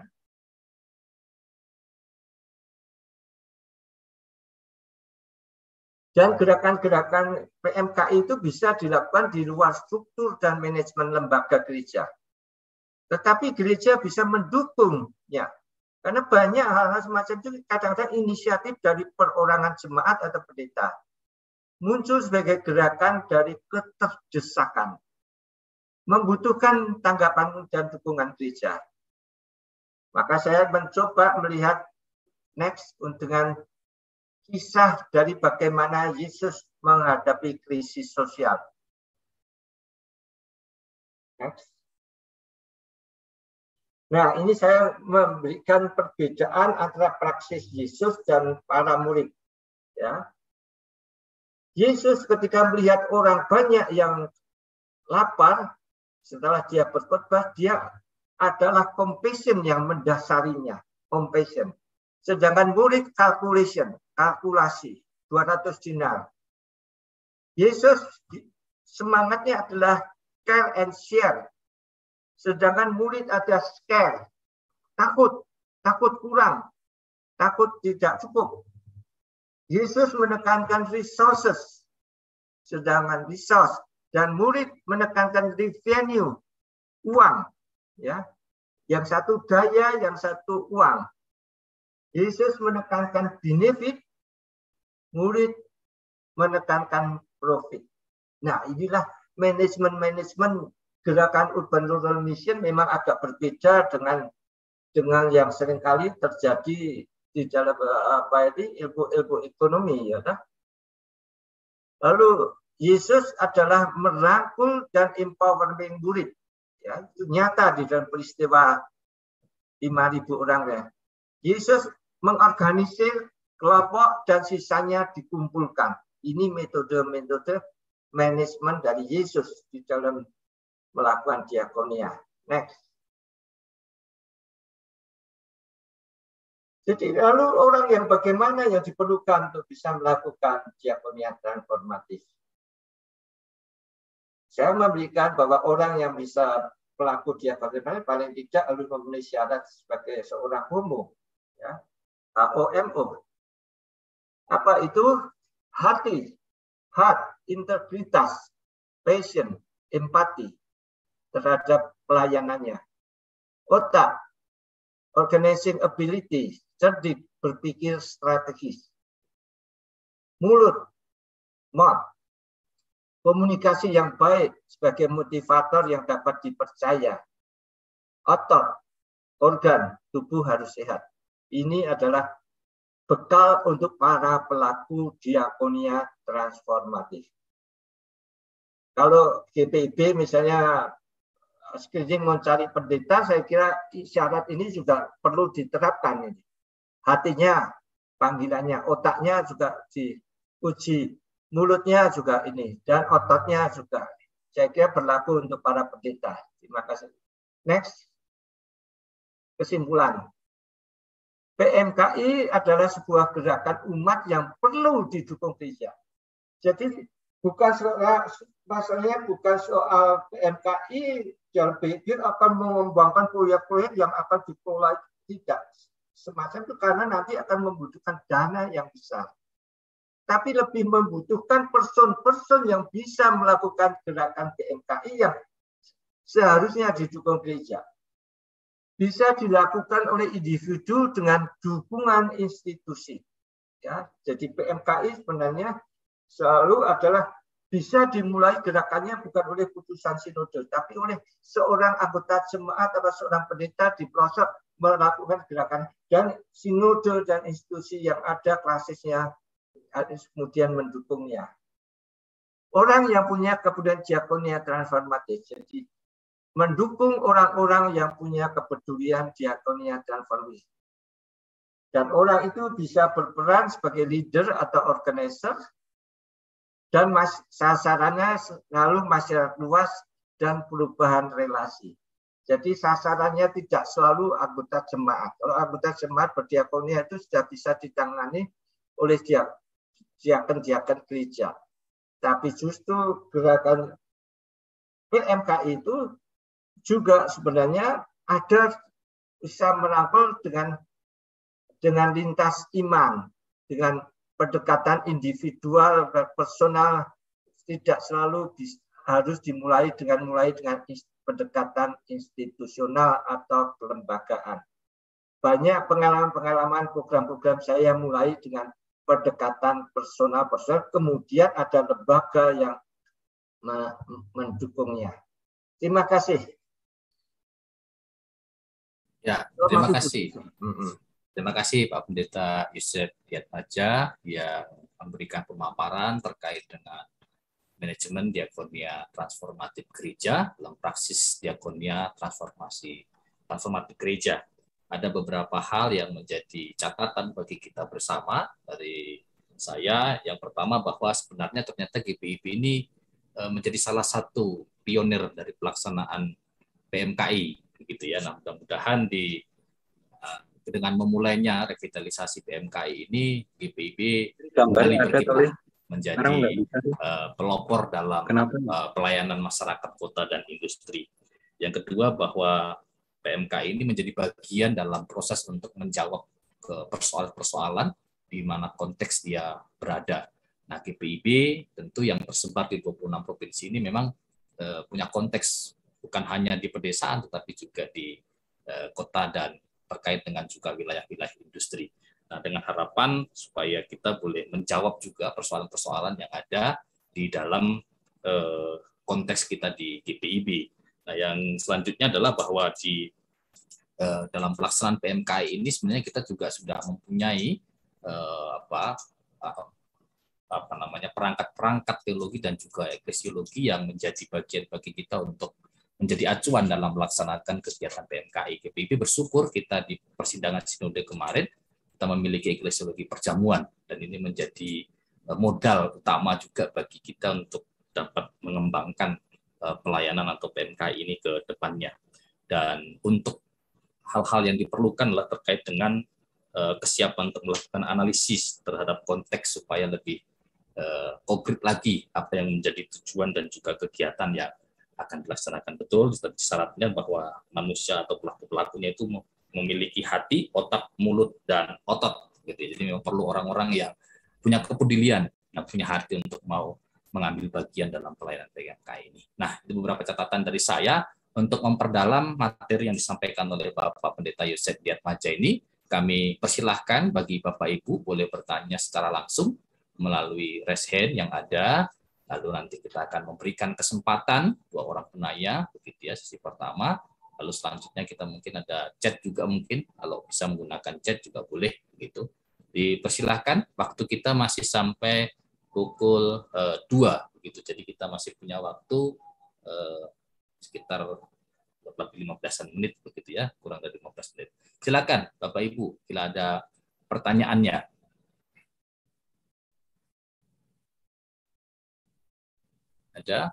[SPEAKER 2] Dan gerakan-gerakan PMKI itu bisa dilakukan di luar struktur dan manajemen lembaga gereja. Tetapi gereja bisa mendukungnya. Karena banyak hal-hal semacam itu kadang-kadang inisiatif dari perorangan jemaat atau pendeta. Muncul sebagai gerakan dari keterdesakan. Membutuhkan tanggapan dan dukungan gereja. Maka saya mencoba melihat next dengan kisah dari bagaimana Yesus menghadapi krisis sosial. Next. Nah, ini saya memberikan perbedaan antara praksis Yesus dan para murid. Ya. Yesus ketika melihat orang banyak yang lapar, setelah dia berkhotbah, dia adalah compassion yang mendasarinya. Compassion. Sedangkan murid kalkulasi, 200 dinar. Yesus semangatnya adalah care and share. Sedangkan murid ada scare, takut kurang, takut tidak cukup. Yesus menekankan resources, sedangkan resource, dan murid menekankan revenue, uang. Ya, yang satu daya, yang satu uang. Yesus menekankan benefit, murid menekankan profit. Nah, inilah manajemen gerakan urban rural mission memang agak berbeda dengan yang seringkali terjadi di dalam ilmu ekonomi, ya kan? Lalu Yesus adalah merangkul dan empowering murid, ya, itu nyata di dalam peristiwa 5.000 orang ya. Yesus mengorganisir kelompok dan sisanya dikumpulkan. Ini metode-metode manajemen dari Yesus di dalam melakukan diakonia. Next. Jadi lalu orang yang bagaimana yang diperlukan untuk bisa melakukan diakonia transformatif? Saya memberikan bahwa orang yang bisa pelaku diakonia paling tidak harus memenuhi syarat sebagai seorang homo, ya, HOMO. Apa itu? Hati, integritas, passion, empati terhadap pelayanannya. Otak, organizing ability, cerdik, berpikir strategis. Mulut, mouth, komunikasi yang baik sebagai motivator yang dapat dipercaya. Otot, organ, tubuh harus sehat. Ini adalah bekal untuk para pelaku diakonia transformatif. Kalau GPIB misalnya screening mencari pendeta, saya kira syarat ini juga perlu diterapkan. Ini. Hatinya, panggilannya, otaknya juga diuji, mulutnya juga ini, dan ototnya juga. Saya kira berlaku untuk para pendeta. Terima kasih. Next. Kesimpulan. PMKI adalah sebuah gerakan umat yang perlu didukung gereja. Jadi masalahnya bukan soal PMKI yang pikir akan mengembangkan proyek-proyek yang akan dikelola, tidak semacam itu, karena nanti akan membutuhkan dana yang besar. Tapi lebih membutuhkan person-person yang bisa melakukan gerakan PMKI yang seharusnya didukung gereja. Bisa dilakukan oleh individu dengan dukungan institusi. Ya, jadi PMKI sebenarnya selalu adalah bisa dimulai gerakannya bukan oleh putusan sinode, tapi oleh seorang anggota jemaat atau seorang pendeta di pelosok melakukan gerakan, dan sinode dan institusi yang ada klasisnya kemudian mendukungnya. Orang yang punya kebudayaan diakonia transformatif, jadi mendukung orang-orang yang punya kepedulian diakonia transformatif. Dan orang itu bisa berperan sebagai leader atau organizer, dan sasarannya selalu masyarakat luas dan perubahan relasi. Jadi sasarannya tidak selalu anggota jemaat. Kalau anggota jemaat berdiakonia itu sudah bisa ditangani oleh diakon-diakon gereja. Tapi justru gerakan PMKI itu juga sebenarnya ada bisa merangkul dengan lintas iman, dengan pendekatan individual dan personal, tidak selalu harus dimulai dengan pendekatan institusional atau kelembagaan. Banyak pengalaman-pengalaman program-program saya mulai dengan pendekatan personal, kemudian ada lembaga yang mendukungnya. Terima kasih.
[SPEAKER 3] Ya, terima kasih. Terima kasih Pak Pendeta Yusef Diatmaja yang memberikan pemaparan terkait dengan manajemen diakonia transformatif gereja dalam praksis diakonia transformatif gereja. Ada beberapa hal yang menjadi catatan bagi kita bersama dari saya. Yang pertama bahwa sebenarnya ternyata GPIB ini menjadi salah satu pionir dari pelaksanaan PMKI, begitu ya. Nah, mudah-mudahan dengan memulainya revitalisasi PMKI ini, GPIB kembali berkiprah menjadi pelopor dalam pelayanan masyarakat kota dan industri. Yang kedua bahwa PMKI ini menjadi bagian dalam proses untuk menjawab ke persoalan-persoalan di mana konteks dia berada. Nah, GPIB tentu yang tersebar di 26 provinsi ini memang punya konteks bukan hanya di pedesaan tetapi juga di kota dan terkait dengan juga wilayah-wilayah industri. Nah, dengan harapan supaya kita boleh menjawab juga persoalan-persoalan yang ada di dalam konteks kita di GPIB. Nah, yang selanjutnya adalah bahwa di dalam pelaksanaan PMKI ini sebenarnya kita juga sudah mempunyai perangkat-perangkat teologi dan juga eklesiologi yang menjadi bagian bagi kita untuk menjadi acuan dalam melaksanakan kegiatan PMKI. GPIB bersyukur kita di persidangan sinode kemarin kita memiliki eklesiologi perjamuan, dan ini menjadi modal utama juga bagi kita untuk dapat mengembangkan pelayanan atau PMKI ini ke depannya. Dan untuk hal-hal yang diperlukan adalah terkait dengan kesiapan untuk melakukan analisis terhadap konteks supaya lebih konkret lagi apa yang menjadi tujuan dan juga kegiatan yang akan dilaksanakan betul. Syaratnya bahwa manusia atau pelaku-pelakunya itu memiliki hati, otak, mulut, dan otot. Gitu. Jadi memang perlu orang-orang yang punya kepedulian, yang punya hati untuk mau mengambil bagian dalam pelayanan PMKI ini. Nah, itu beberapa catatan dari saya untuk memperdalam materi yang disampaikan oleh Bapak Pendeta Yusef Diatmaja ini. Kami persilahkan bagi Bapak Ibu boleh bertanya secara langsung melalui raise hand yang ada. Lalu nanti kita akan memberikan kesempatan 2 orang penanya, begitu ya, sesi pertama. Lalu selanjutnya kita mungkin ada chat juga, mungkin kalau bisa menggunakan chat juga boleh, begitu. Dipersilahkan, waktu kita masih sampai pukul 2, begitu. Jadi kita masih punya waktu sekitar lebih 15 menit, begitu ya, kurang dari 15 menit. Silakan Bapak Ibu, bila ada pertanyaannya. Ada?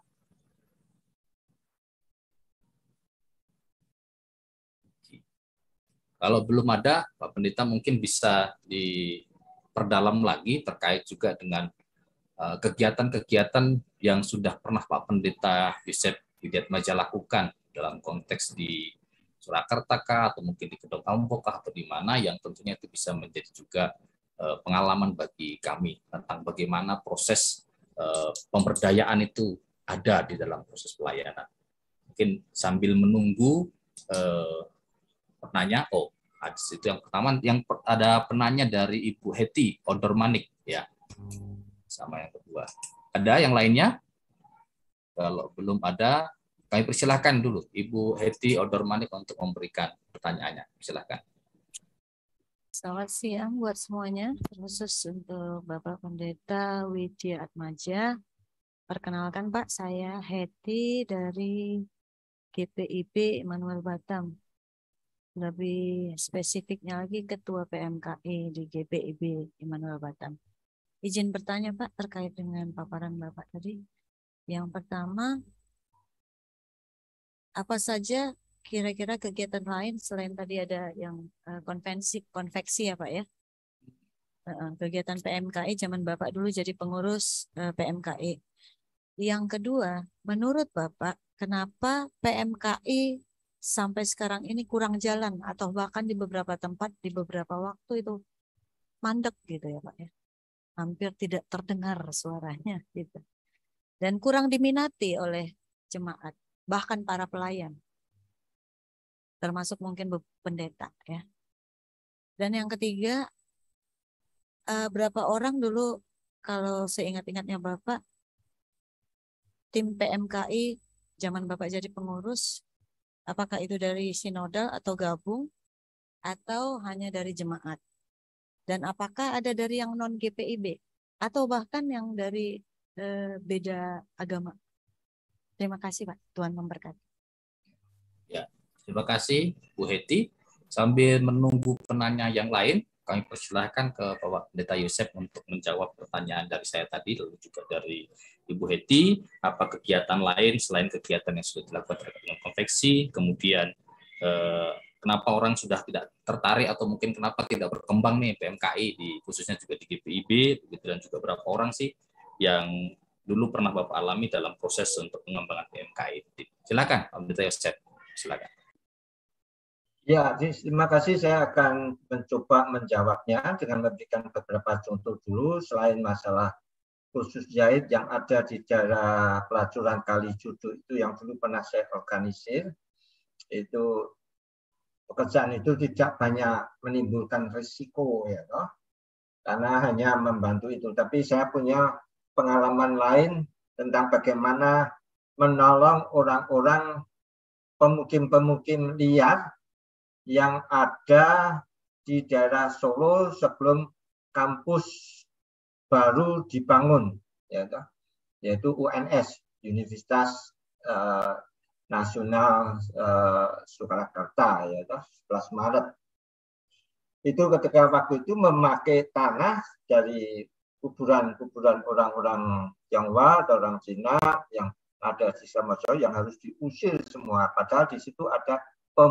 [SPEAKER 3] Kalau belum ada, Pak Pendeta mungkin bisa diperdalam lagi terkait juga dengan kegiatan-kegiatan yang sudah pernah Pak Pendeta Yusef Diatmaja lakukan dalam konteks di Surakarta atau mungkin di Kedong Ompok atau di mana, yang tentunya itu bisa menjadi juga pengalaman bagi kami tentang bagaimana proses pemberdayaan itu ada di dalam proses pelayanan. Mungkin sambil menunggu penanya, Nah, itu yang pertama. Ada penanya dari Ibu Heti Odormanik ya. Sama yang kedua. Ada yang lainnya? Kalau belum ada, kami persilahkan dulu Ibu Heti Odormanik untuk memberikan pertanyaannya. Silakan.
[SPEAKER 5] Selamat siang buat semuanya, terkhusus untuk Bapak Pendeta Widya Atmaja. Perkenalkan Pak, saya Heti dari GPIB Immanuel Batam. Lebih spesifiknya lagi Ketua PMKI di GPIB Immanuel Batam. Izin bertanya Pak terkait dengan paparan Bapak tadi. Yang pertama, apa saja kira-kira kegiatan lain selain tadi ada yang konveksi ya Pak ya? Kegiatan PMKI zaman Bapak dulu jadi pengurus PMKI. Yang kedua, menurut Bapak, kenapa PMKI sampai sekarang ini kurang jalan atau bahkan di beberapa tempat, di beberapa waktu itu mandek gitu ya Pak ya? Hampir tidak terdengar suaranya gitu. Dan kurang diminati oleh jemaat, bahkan para pelayan. Termasuk mungkin pendeta ya. Dan yang ketiga, berapa orang dulu kalau seingat-ingatnya Bapak, tim PMKI zaman Bapak jadi pengurus, apakah itu dari sinodal atau gabung, atau hanya dari jemaat? Dan apakah ada dari yang non GPIB, atau bahkan yang dari beda agama? Terima kasih Pak, Tuhan memberkati. Ya,
[SPEAKER 3] terima kasih Bu Heti. Sambil menunggu penanya yang lain, kami persilahkan ke Bapak Pendeta Yosef untuk menjawab pertanyaan dari saya tadi, lalu juga dari Ibu Heti, apa kegiatan lain selain kegiatan yang sudah dilakukan terkait dengan konveksi, kemudian kenapa orang sudah tidak tertarik atau mungkin kenapa tidak berkembang nih PMKI, khususnya juga di GPIB, begitu, dan juga berapa orang sih yang dulu pernah Bapak alami dalam proses untuk pengembangan PMKI. Silakan Pak Pendeta Yosef, silakan.
[SPEAKER 2] Ya, terima kasih. Saya akan mencoba menjawabnya dengan memberikan beberapa contoh dulu. Selain masalah khusus jahit yang ada di daerah pelacuran Kalijodo itu yang dulu pernah saya organisir, itu pekerjaan itu tidak banyak menimbulkan risiko ya toh, karena hanya membantu itu. Tapi saya punya pengalaman lain tentang bagaimana menolong orang-orang pemukim-pemukim liar yang ada di daerah Solo sebelum kampus baru dibangun, yaitu UNS, Universitas Nasional Surakarta, 11 Maret. Itu ketika waktu itu memakai tanah dari kuburan-kuburan orang-orang Tionghoa atau orang Cina yang ada di Samosir yang harus diusir semua. Padahal di situ ada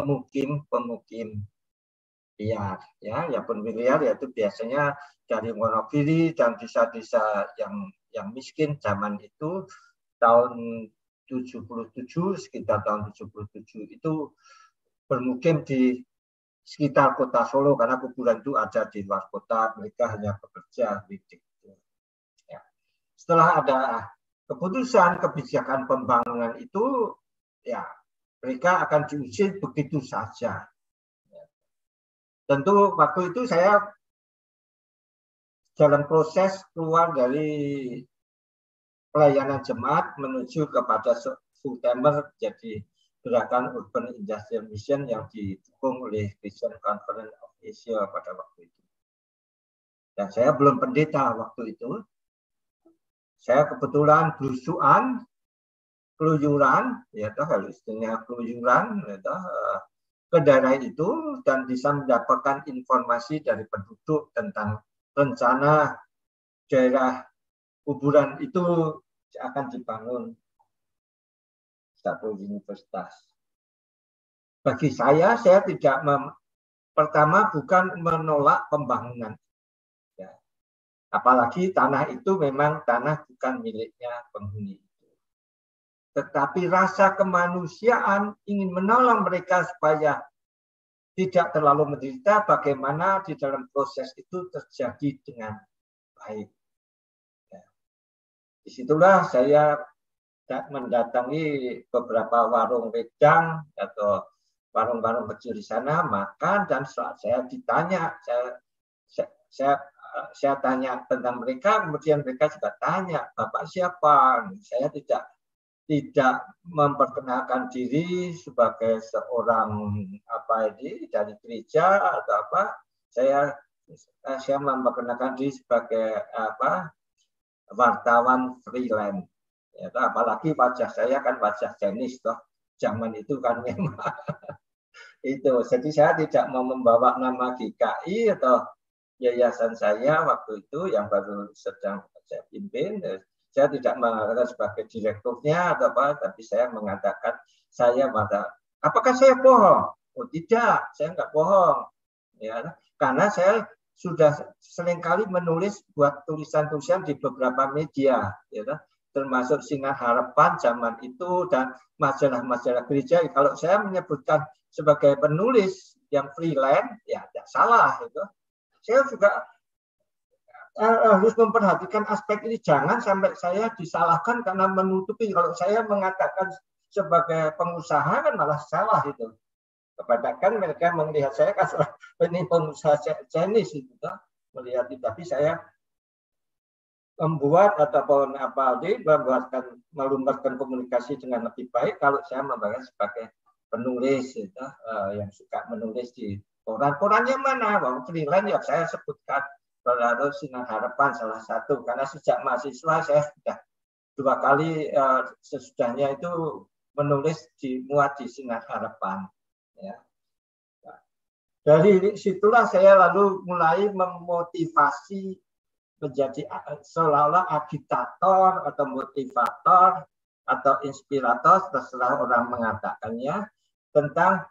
[SPEAKER 2] pemukim liar, yang liar yaitu biasanya dari Wonogiri dan desa-desa yang miskin zaman itu tahun 77, sekitar tahun 77 itu bermukim di sekitar kota Solo karena kuburan itu ada di luar kota, mereka hanya bekerja di situ. Ya. Setelah ada keputusan kebijakan pembangunan itu, ya mereka akan diusir begitu saja. Tentu waktu itu saya dalam proses keluar dari pelayanan jemaat menuju kepada full-timer jadi gerakan Urban Industrial Mission yang didukung oleh Christian Conference of Asia pada waktu itu. Dan saya belum pendeta waktu itu. Saya kebetulan belusuan, keluyuran, istilahnya keluyuran, ke daerah itu dan bisa mendapatkan informasi dari penduduk tentang rencana daerah kuburan itu akan dibangun satu universitas. Bagi saya tidak pertama bukan menolak pembangunan. Ya. Apalagi tanah itu memang tanah bukan miliknya penghuni. Tetapi rasa kemanusiaan ingin menolong mereka supaya tidak terlalu menderita, bagaimana di dalam proses itu terjadi dengan baik. Ya. Disitulah saya mendatangi beberapa warung wedang atau warung-warung kecil di sana, makan, dan saat saya ditanya, saya tanya tentang mereka, kemudian mereka juga tanya, Bapak siapa? Saya tidak memperkenalkan diri sebagai seorang dari gereja atau apa. Saya memperkenalkan diri sebagai wartawan freelance. Ya, apalagi wajah saya kan wajah Chinese toh. Zaman itu kan memang itu. Jadi saya tidak mau membawa nama GKI atau yayasan saya waktu itu yang baru sedang saya pimpin. Saya tidak mengatakan sebagai direkturnya atau apa, tapi saya mengatakan apakah saya bohong? Oh tidak, saya enggak bohong. Ya, karena saya sudah seringkali menulis buat tulisan-tulisan di beberapa media, ya, termasuk Sinar Harapan zaman itu dan majalah-majalah gereja. Kalau saya menyebutkan sebagai penulis yang freelance, ya tidak salah itu. Saya juga harus memperhatikan aspek ini, jangan sampai saya disalahkan karena menutupi. Kalau saya mengatakan sebagai pengusaha kan malah salah itu. Kebanyakan mereka melihat saya kan ini pengusaha Chinese itu, melihat itu. Tapi saya membuat ataupun melumpuhkan komunikasi dengan lebih baik kalau saya membayar sebagai penulis itu, yang suka menulis di koran-korannya mana, freelance ya saya sebutkan. Lalu Sinar Harapan salah satu, karena sejak mahasiswa saya sudah 2 kali sesudahnya itu menulis muat di Sinar Harapan. Ya. Dari situlah saya lalu mulai memotivasi menjadi seolah-olah agitator atau motivator atau inspirator, terserah orang mengatakannya, tentang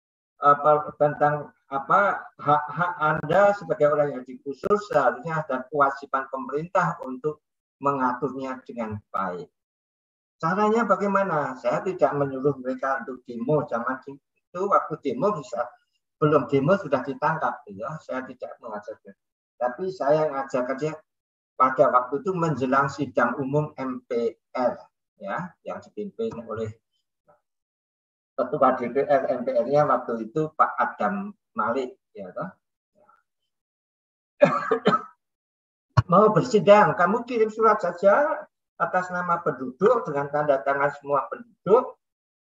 [SPEAKER 2] hak Anda sebagai orang yang dikhusus seharusnya ada kewajiban pemerintah untuk mengaturnya dengan baik. Caranya bagaimana? Saya tidak menyuruh mereka untuk demo. Zaman itu waktu demo belum demo sudah ditangkap, ya. Saya tidak mengajarkan. Tapi saya mengajarkan dia pada waktu itu menjelang sidang umum MPR, ya, yang dipimpin oleh Ketua DPR MPR-nya waktu itu Pak Adam Malik, ya toh. Mau bersidang, kamu kirim surat saja atas nama penduduk dengan tanda tangan semua penduduk.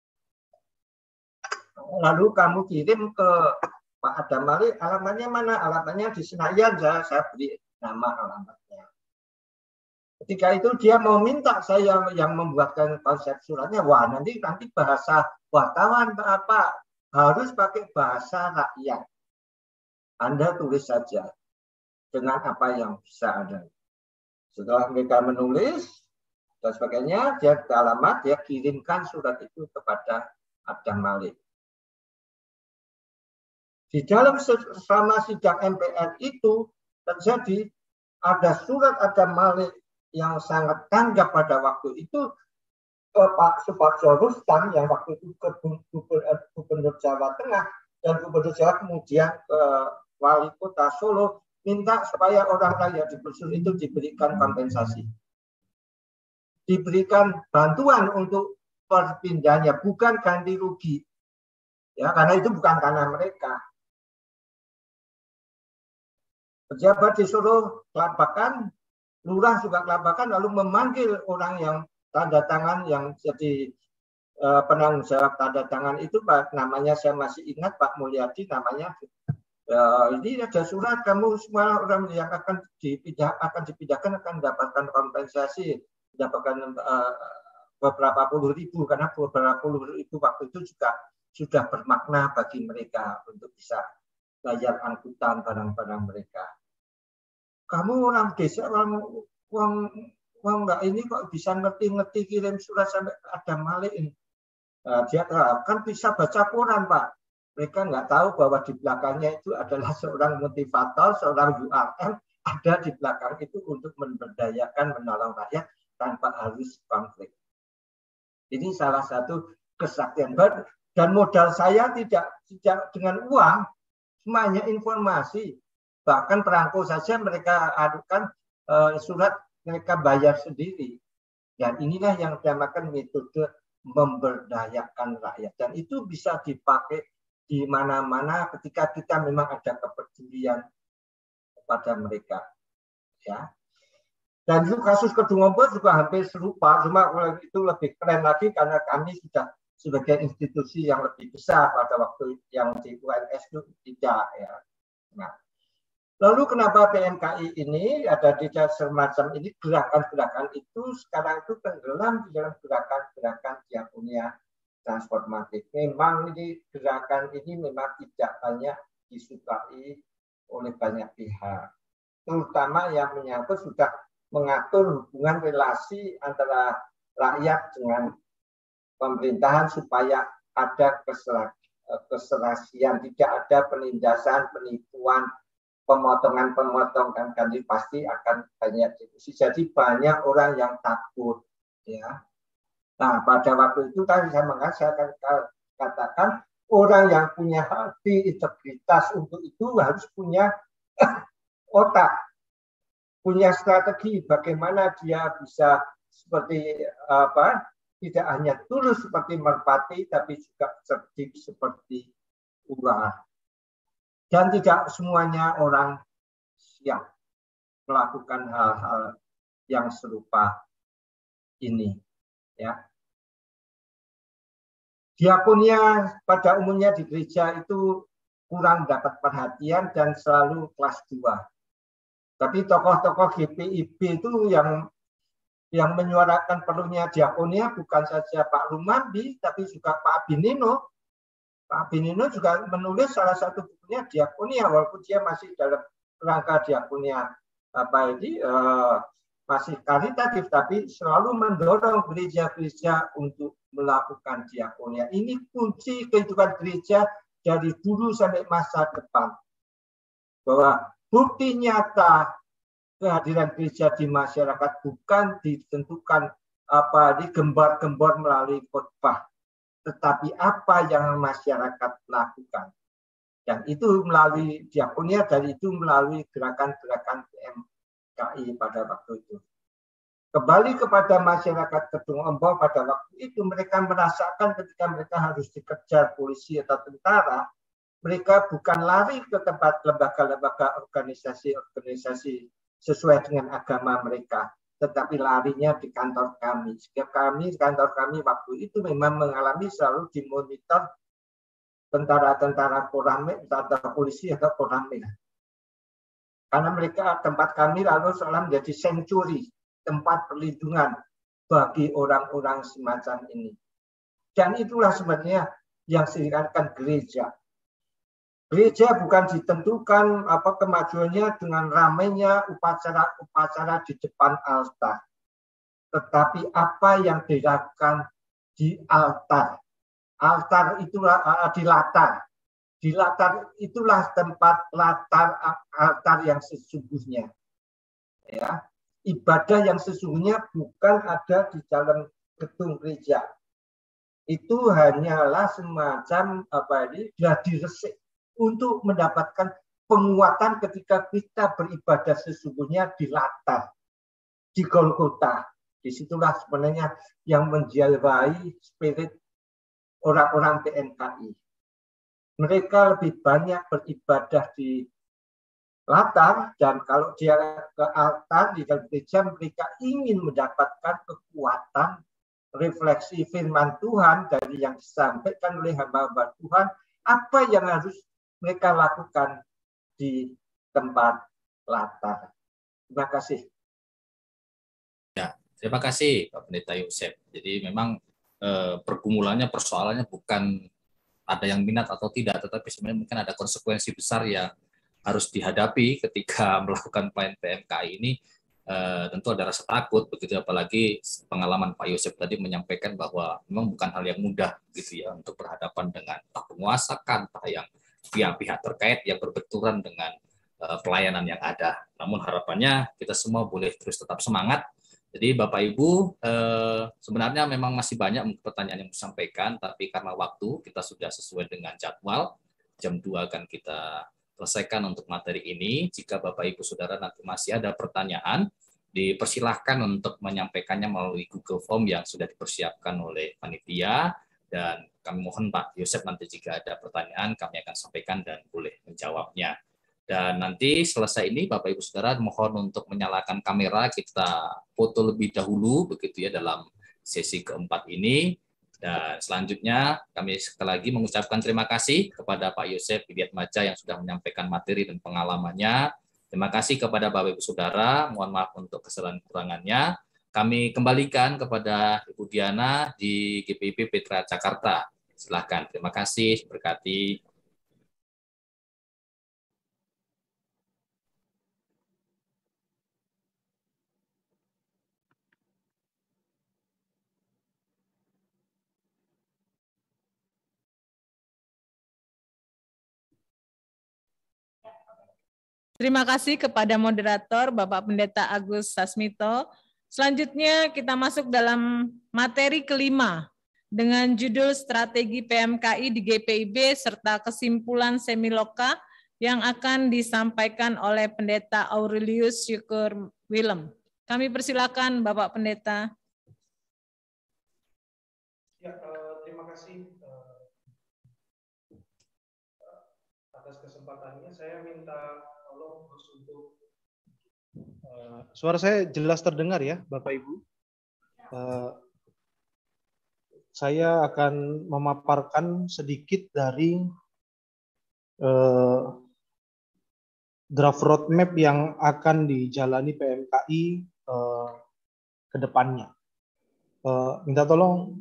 [SPEAKER 2] Lalu kamu kirim ke Pak Adam Malik, alamatnya mana? Alamatnya di Senayan, saya beri nama alamatnya. Ketika itu dia mau minta saya yang membuatkan konsep suratnya, wah nanti bahasa wartawan apa harus pakai bahasa rakyat. Anda tulis saja dengan apa yang bisa ada. Setelah mereka menulis dan sebagainya, dia alamat, dia kirimkan surat itu kepada Adam Malik. Di dalam selama sidang MPR itu terjadi ada surat Adam Malik yang sangat tanggap pada waktu itu Pak Suparjo Rustam yang waktu itu Gubernur Jawa Tengah dan Gubernur Jawa kemudian Wali Kota Solo minta supaya orang-orang yang digusur itu diberikan kompensasi, diberikan bantuan untuk perpindahannya, bukan ganti rugi, ya karena itu bukan tanah mereka. Pejabat disuruh kelabakan, lurah juga kelabakan, lalu memanggil orang yang tanda tangan yang jadi penanggung jawab tanda tangan itu, Pak, namanya saya masih ingat, Pak Mulyadi namanya. Ini ada surat, kamu semua orang yang akan dipindahkan akan mendapatkan kompensasi, mendapatkan beberapa puluh ribu, karena beberapa puluh ribu waktu itu juga sudah bermakna bagi mereka untuk bisa bayar angkutan barang-barang mereka. Kamu orang desa, uang enggak ini kok bisa ngerti-ngerti kirim surat sampai Adam Malik ini. Dia kan bisa baca koran, Pak. Mereka nggak tahu bahwa di belakangnya itu adalah seorang motivator, seorang URM, ada di belakang itu untuk memberdayakan, menolong rakyat tanpa harus konflik. Ini salah satu kesaktian. Dan modal saya tidak dengan uang, semuanya informasi. Bahkan perangko saja mereka adukan surat mereka bayar sendiri. Dan inilah yang dinamakan metode memberdayakan rakyat. Dan itu bisa dipakai di mana-mana ketika kita memang ada kepedulian kepada mereka. Ya. Dan itu kasus Kedung Ompol juga hampir serupa, cuma itu lebih keren lagi karena kami sudah sebagai institusi yang lebih besar pada waktu yang di UNS itu tidak. Ya. Nah, lalu kenapa PMKI ini ada di semacam ini, gerakan-gerakan itu sekarang itu tenggelam di dalam gerakan-gerakan diakonia transformatif. Memang ini gerakan ini memang tidak banyak disukai oleh banyak pihak, terutama yang menyangkut sudah mengatur hubungan relasi antara rakyat dengan pemerintahan supaya ada keserasian, tidak ada penindasan, penipuan, pemotongan pasti akan banyak diskusi. Jadi banyak orang yang takut, ya. Nah, pada waktu itu tadi saya akan katakan orang yang punya hati integritas untuk itu harus punya otak, punya strategi bagaimana dia bisa seperti apa, tidak hanya tulus seperti merpati, tapi juga cerdik seperti ular. Dan tidak semuanya orang siap melakukan hal-hal yang serupa ini. Ya. Diakonia pada umumnya di gereja itu kurang dapat perhatian dan selalu kelas 2. Tapi tokoh-tokoh GPIB itu yang menyuarakan perlunya diakonia bukan saja Pak Rumandi, tapi juga Pak Abinino. Pak Abinino juga menulis salah satu bukunya diakonia, walaupun dia masih dalam rangka diakonia masih karitatif, tapi selalu mendorong gereja-gereja untuk melakukan diakonia. Ini kunci kehidupan gereja dari dulu sampai masa depan. Bahwa bukti nyata kehadiran gereja di masyarakat bukan ditentukan di gembar-gembor melalui khotbah, tetapi apa yang masyarakat lakukan. Dan itu melalui diakonia, dan itu melalui gerakan-gerakan PMKI pada waktu itu. Kembali kepada masyarakat Kedung Ompol pada waktu itu, mereka merasakan ketika mereka harus dikejar polisi atau tentara, mereka bukan lari ke tempat lembaga-lembaga organisasi sesuai dengan agama mereka, tetapi larinya di kantor kami. Sehingga kantor kami waktu itu memang mengalami selalu dimonitor tentara-tentara Koramil atau polisi atau Koramil. Karena mereka tempat kami lalu seolah menjadi sanctuary, tempat perlindungan bagi orang-orang semacam ini. Dan itulah sebenarnya yang dikatakan gereja. Gereja bukan ditentukan kemajuannya dengan ramainya upacara-upacara di depan altar, tetapi apa yang dilakukan di altar. Altar itulah di latar. Di latar itulah tempat altar yang sesungguhnya. Ya, ibadah yang sesungguhnya bukan ada di dalam gedung gereja. Itu hanyalah semacam gladi resik untuk mendapatkan penguatan ketika kita beribadah sesungguhnya di latar, di Golgota. Disitulah sebenarnya yang menjiwai spirit orang-orang PMKI. Mereka lebih banyak beribadah di latar, dan kalau dia ke altar di dalam gereja, mereka ingin mendapatkan kekuatan refleksi firman Tuhan dari yang disampaikan oleh hamba-hamba Tuhan, apa yang harus mereka lakukan di tempat latar. Terima kasih.
[SPEAKER 3] Ya, terima kasih Pak Pendeta Yosef. Jadi memang pergumulannya, persoalannya bukan ada yang minat atau tidak, tetapi sebenarnya mungkin ada konsekuensi besar yang harus dihadapi ketika melakukan pelayanan PMKI ini. Tentu ada rasa takut, begitu, apalagi pengalaman Pak Yosef tadi menyampaikan bahwa memang bukan hal yang mudah gitu ya untuk berhadapan dengan penguasa entah yang pihak-pihak terkait yang berbenturan dengan pelayanan yang ada. Namun harapannya kita semua boleh terus tetap semangat. Jadi Bapak Ibu, sebenarnya memang masih banyak pertanyaan yang disampaikan, tapi karena waktu kita sudah sesuai dengan jadwal, jam 2 akan kita selesaikan untuk materi ini. Jika Bapak Ibu Saudara nanti masih ada pertanyaan, dipersilahkan untuk menyampaikannya melalui Google Form yang sudah dipersiapkan oleh panitia, dan kami mohon Pak Yosef nanti jika ada pertanyaan kami akan sampaikan dan boleh menjawabnya. Dan nanti selesai ini Bapak Ibu Saudara mohon untuk menyalakan kamera, kita foto lebih dahulu begitu ya dalam sesi keempat ini. Dan selanjutnya kami sekali lagi mengucapkan terima kasih kepada Pak Yosef Widiatmadja yang sudah menyampaikan materi dan pengalamannya. Terima kasih kepada Bapak Ibu Saudara, mohon maaf untuk kesalahan kurangannya. Kami kembalikan kepada Ibu Diana di GPIB Petra Jakarta. Silakan. Terima kasih. Berkati.
[SPEAKER 1] Terima kasih kepada moderator Bapak Pendeta Agus Sasmito. Selanjutnya kita masuk dalam materi kelima dengan judul Strategi PMKI di GPIB serta kesimpulan semiloka yang akan disampaikan oleh Pendeta Aurelius Syukur Willem. Kami persilakan Bapak Pendeta.
[SPEAKER 6] Ya, terima kasih atas kesempatannya. Saya minta tolong untuk suara saya jelas terdengar ya, Bapak Ibu. Saya akan memaparkan sedikit dari draft roadmap yang akan dijalani PMKI ke depannya. Minta tolong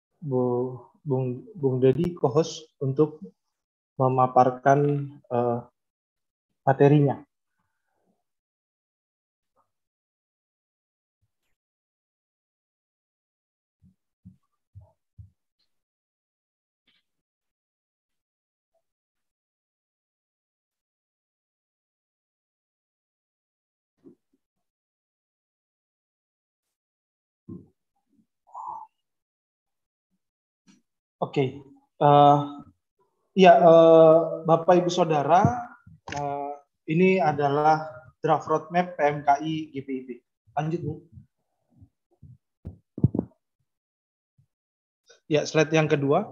[SPEAKER 6] Bung Dedi, co-host, untuk memaparkan materinya. Oke, Bapak Ibu Saudara, ini adalah draft roadmap PMKI GPIB. Lanjut, Bu. Ya, slide yang kedua.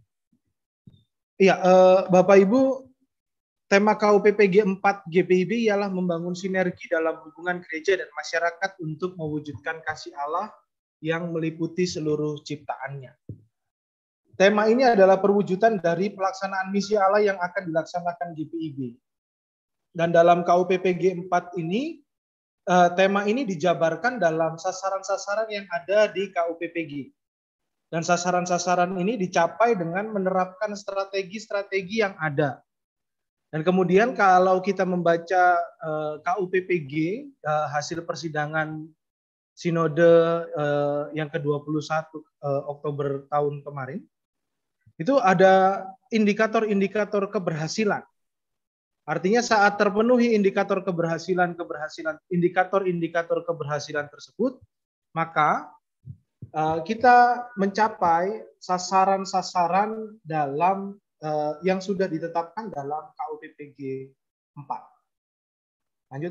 [SPEAKER 6] Iya, Bapak Ibu, tema KUPPG 4 GPIB ialah membangun sinergi dalam hubungan gereja dan masyarakat untuk mewujudkan kasih Allah yang meliputi seluruh ciptaannya. Tema ini adalah perwujudan dari pelaksanaan misi Allah yang akan dilaksanakan GPIB. Dan dalam KUPPG 4 ini, tema ini dijabarkan dalam sasaran-sasaran yang ada di KUPPG. Dan sasaran-sasaran ini dicapai dengan menerapkan strategi-strategi yang ada. Dan kemudian kalau kita membaca KUPPG, hasil persidangan Sinode yang ke-21 Oktober tahun kemarin, itu ada indikator-indikator keberhasilan. Artinya saat terpenuhi indikator keberhasilan tersebut, maka kita mencapai sasaran-sasaran dalam yang sudah ditetapkan dalam KUPPG 4. Lanjut.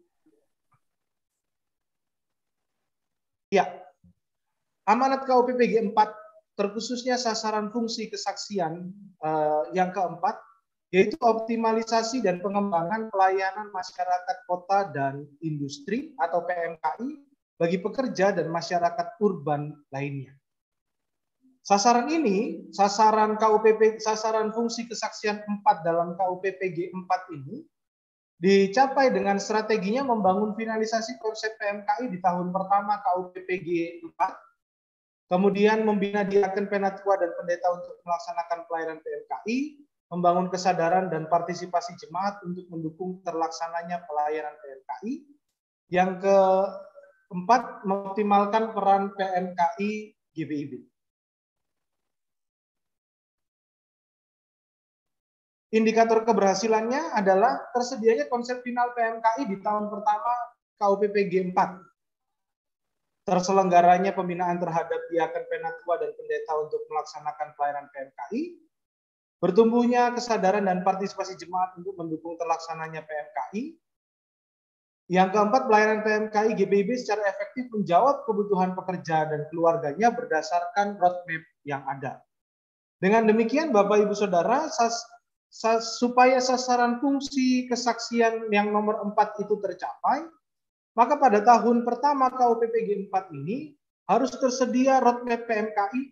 [SPEAKER 6] Ya, amanat KUPPG 4 terkhususnya sasaran fungsi kesaksian yang keempat, yaitu optimalisasi dan pengembangan pelayanan masyarakat kota dan industri atau PMKI bagi pekerja dan masyarakat urban lainnya. Sasaran ini, sasaran fungsi kesaksian 4 dalam KUPPG 4 ini dicapai dengan strateginya membangun finalisasi konsep PMKI di tahun pertama KUPPG 4, kemudian membina diaken penatua dan pendeta untuk melaksanakan pelayanan PMKI, membangun kesadaran dan partisipasi jemaat untuk mendukung terlaksananya pelayanan PMKI. Yang keempat, mengoptimalkan peran PMKI GPIB. Indikator keberhasilannya adalah tersedianya konsep final PMKI di tahun pertama KUPPG 4. Terselenggaranya pembinaan terhadap diaken penatua dan pendeta untuk melaksanakan pelayanan PMKI, bertumbuhnya kesadaran dan partisipasi jemaat untuk mendukung terlaksananya PMKI. Yang keempat, pelayanan PMKI GPIB secara efektif menjawab kebutuhan pekerja dan keluarganya berdasarkan roadmap yang ada. Dengan demikian Bapak Ibu Saudara, supaya sasaran fungsi kesaksian yang nomor 4 itu tercapai, maka pada tahun pertama KUPPG 4 ini harus tersedia roadmap PMKI.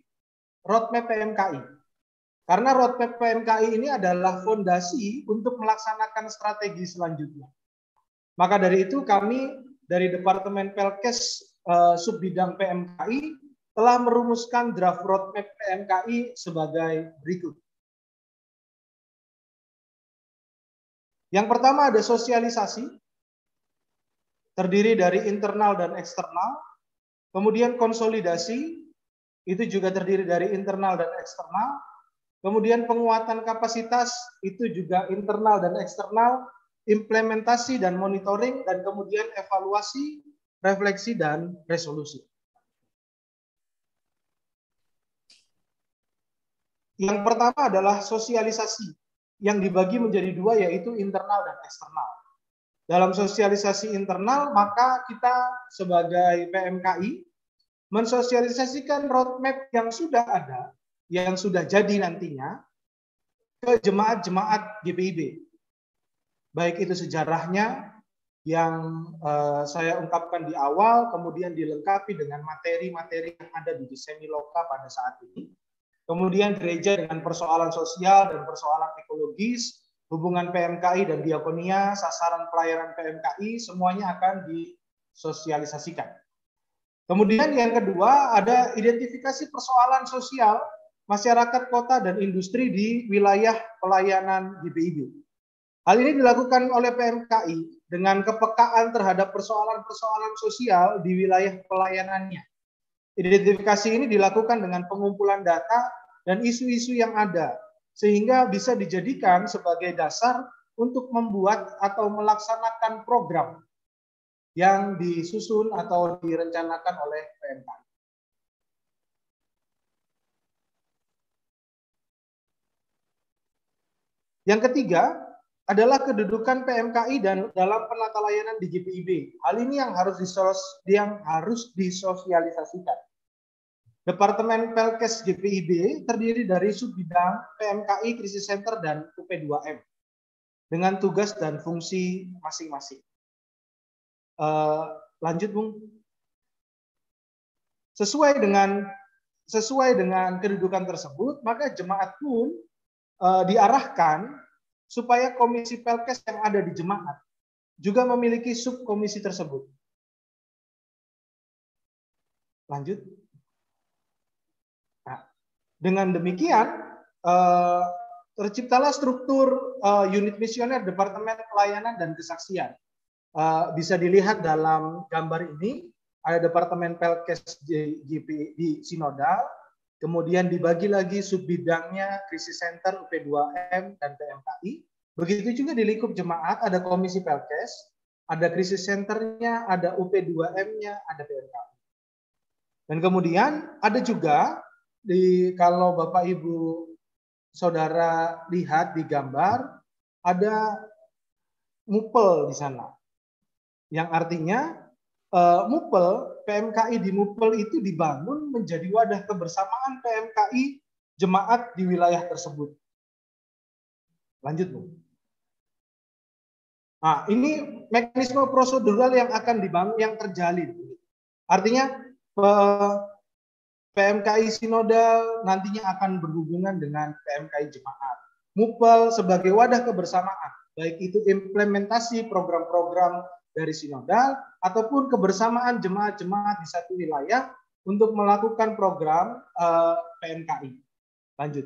[SPEAKER 6] Karena roadmap PMKI ini adalah fondasi untuk melaksanakan strategi selanjutnya. Maka dari itu kami dari Departemen Pelkes Subbidang PMKI telah merumuskan draft roadmap PMKI sebagai berikut. Yang pertama ada sosialisasi, terdiri dari internal dan eksternal. Kemudian konsolidasi, itu juga terdiri dari internal dan eksternal. Kemudian penguatan kapasitas, itu juga internal dan eksternal. Implementasi dan monitoring, dan kemudian evaluasi, refleksi, dan resolusi. Yang pertama adalah sosialisasi, yang dibagi menjadi dua, yaitu internal dan eksternal. Dalam sosialisasi internal, maka kita sebagai PMKI mensosialisasikan roadmap yang sudah ada, yang sudah jadi nantinya, ke jemaat-jemaat GPIB. Baik itu sejarahnya yang saya ungkapkan di awal, kemudian dilengkapi dengan materi-materi yang ada di Semiloka pada saat ini. Kemudian gereja dengan persoalan sosial dan persoalan ekologis, hubungan PMKI dan diakonia, sasaran pelayanan PMKI, semuanya akan disosialisasikan. Kemudian yang kedua ada identifikasi persoalan sosial masyarakat kota dan industri di wilayah pelayanan GPIB. Hal ini dilakukan oleh PMKI dengan kepekaan terhadap persoalan-persoalan sosial di wilayah pelayanannya. Identifikasi ini dilakukan dengan pengumpulan data dan isu-isu yang ada, sehingga bisa dijadikan sebagai dasar untuk membuat atau melaksanakan program yang disusun atau direncanakan oleh PMKI. Yang ketiga adalah kedudukan PMKI dan dalam penata layanan di GPIB. Hal ini yang harus disosialisasikan. Departemen Pelkes GPIB terdiri dari subbidang PMKI, Krisis Center, dan UP2M dengan tugas dan fungsi masing-masing. Lanjut, Bung. Sesuai dengan kedudukan tersebut, maka jemaat pun diarahkan supaya komisi Pelkes yang ada di jemaat juga memiliki subkomisi tersebut. Lanjut. Nah, dengan demikian terciptalah struktur unit misioner Departemen Pelayanan dan Kesaksian. Bisa dilihat dalam gambar ini, ada Departemen Pelkes di Sinodal, kemudian dibagi lagi subbidangnya Krisis Center, UP2M, dan PMKI. Begitu juga di lingkup jemaat ada komisi Pelkes, ada Krisis Centernya, ada UP2M-nya, ada PMKI. Dan kemudian ada juga, kalau Bapak Ibu Saudara lihat di gambar, ada MUPEL di sana. Yang artinya MUPEL, PMKI di MUPEL itu dibangun menjadi wadah kebersamaan PMKI jemaat di wilayah tersebut. Lanjut, Bu. Nah, ini mekanisme prosedural yang akan dibangun, yang terjalin. Artinya PMKI Sinodal nantinya akan berhubungan dengan PMKI jemaat. MUPEL sebagai wadah kebersamaan, baik itu implementasi program-program dari Sinodal ataupun kebersamaan jemaat-jemaat di satu wilayah untuk melakukan program PMKI. Lanjut.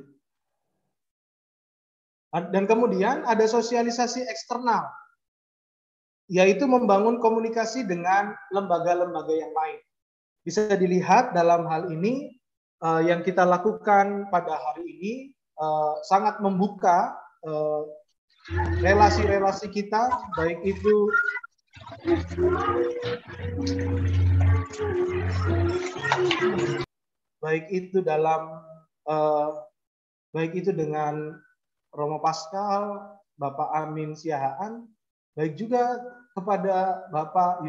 [SPEAKER 6] Dan kemudian ada sosialisasi eksternal, yaitu membangun komunikasi dengan lembaga-lembaga yang lain. Bisa dilihat dalam hal ini yang kita lakukan pada hari ini sangat membuka relasi-relasi kita, baik itu dengan Romo Pascal, Bapak Amin Siahaan, baik juga kepada Bapak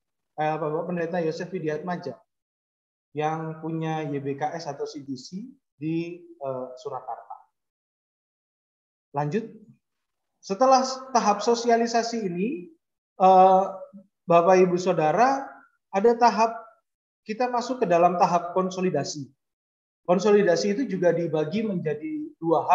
[SPEAKER 6] Pendeta Yosef Widiatmaja yang punya YBKS atau CDC, di Surakarta. Lanjut. Setelah tahap sosialisasi ini, Bapak Ibu Saudara, ada tahap kita masuk ke dalam tahap konsolidasi. Konsolidasi itu juga dibagi menjadi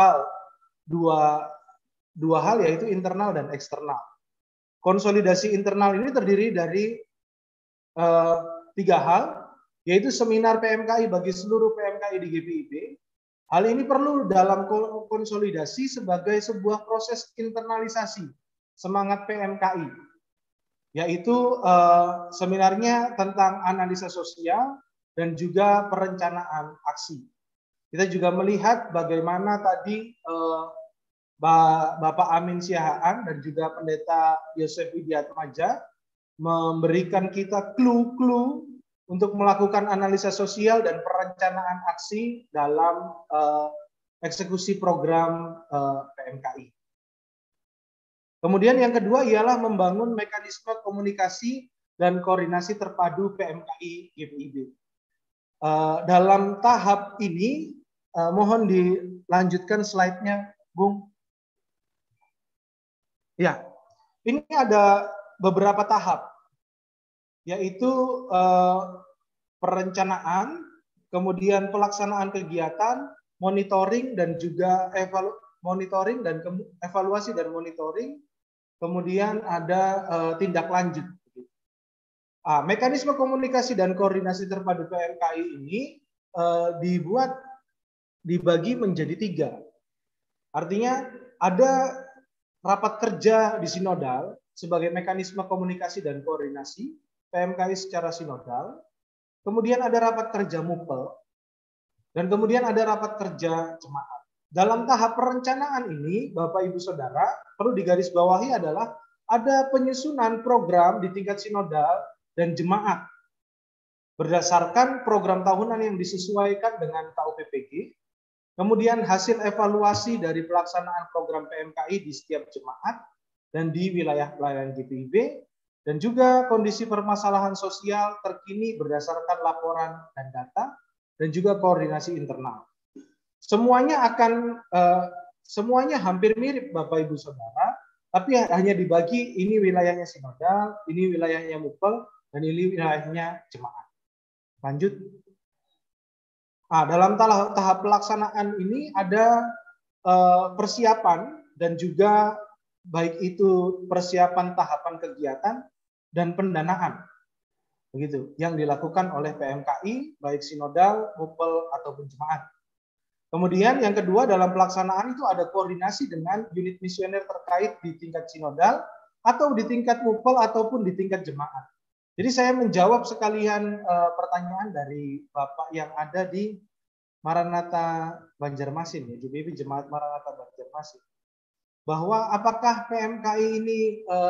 [SPEAKER 6] dua hal yaitu internal dan eksternal. Konsolidasi internal ini terdiri dari 3 hal, yaitu seminar PMKI bagi seluruh PMKI di GPIB. Hal ini perlu dalam konsolidasi sebagai sebuah proses internalisasi semangat PMKI, yaitu seminarnya tentang analisa sosial dan juga perencanaan aksi. Kita juga melihat bagaimana tadi Bapak Amin Siahaan dan juga Pendeta Yosef Widiatmaja memberikan kita clue-clue untuk melakukan analisa sosial dan perencanaan aksi dalam eksekusi program PMKI. Kemudian yang kedua ialah membangun mekanisme komunikasi dan koordinasi terpadu PMKI GPIB. Dalam tahap ini, mohon dilanjutkan slide-nya, Bung. Ya, ini ada beberapa tahap, yaitu perencanaan, kemudian pelaksanaan kegiatan, monitoring dan juga evaluasi dan monitoring, kemudian ada tindak lanjut. Mekanisme komunikasi dan koordinasi terpadu PMKI ini dibagi menjadi 3. Artinya ada rapat kerja di sinodal sebagai mekanisme komunikasi dan koordinasi PMKI secara sinodal, kemudian ada rapat kerja MUPEL, dan kemudian ada rapat kerja jemaat. Dalam tahap perencanaan ini, Bapak Ibu Saudara, perlu digarisbawahi adalah ada penyusunan program di tingkat sinodal dan jemaat berdasarkan program tahunan yang disesuaikan dengan KUPPG, kemudian hasil evaluasi dari pelaksanaan program PMKI di setiap jemaat dan di wilayah pelayanan GPIB, dan juga kondisi permasalahan sosial terkini berdasarkan laporan dan data, dan juga koordinasi internal. Semuanya hampir mirip Bapak Ibu Saudara, tapi hanya dibagi ini wilayahnya sinodal, ini wilayahnya MUPEL, dan ini wilayahnya jemaat. Lanjut. Dalam tahap pelaksanaan ini ada persiapan dan juga baik itu persiapan tahapan kegiatan dan pendanaan, begitu yang dilakukan oleh PMKI baik sinodal, MUPEL ataupun jemaat. Kemudian yang kedua dalam pelaksanaan itu ada koordinasi dengan unit misioner terkait di tingkat sinodal atau di tingkat MUPEL ataupun di tingkat jemaat. Jadi saya menjawab sekalian pertanyaan dari Bapak yang ada di Maranatha Banjarmasin, ya, GPIB Jemaat Maranatha Banjarmasin, bahwa apakah PMKI ini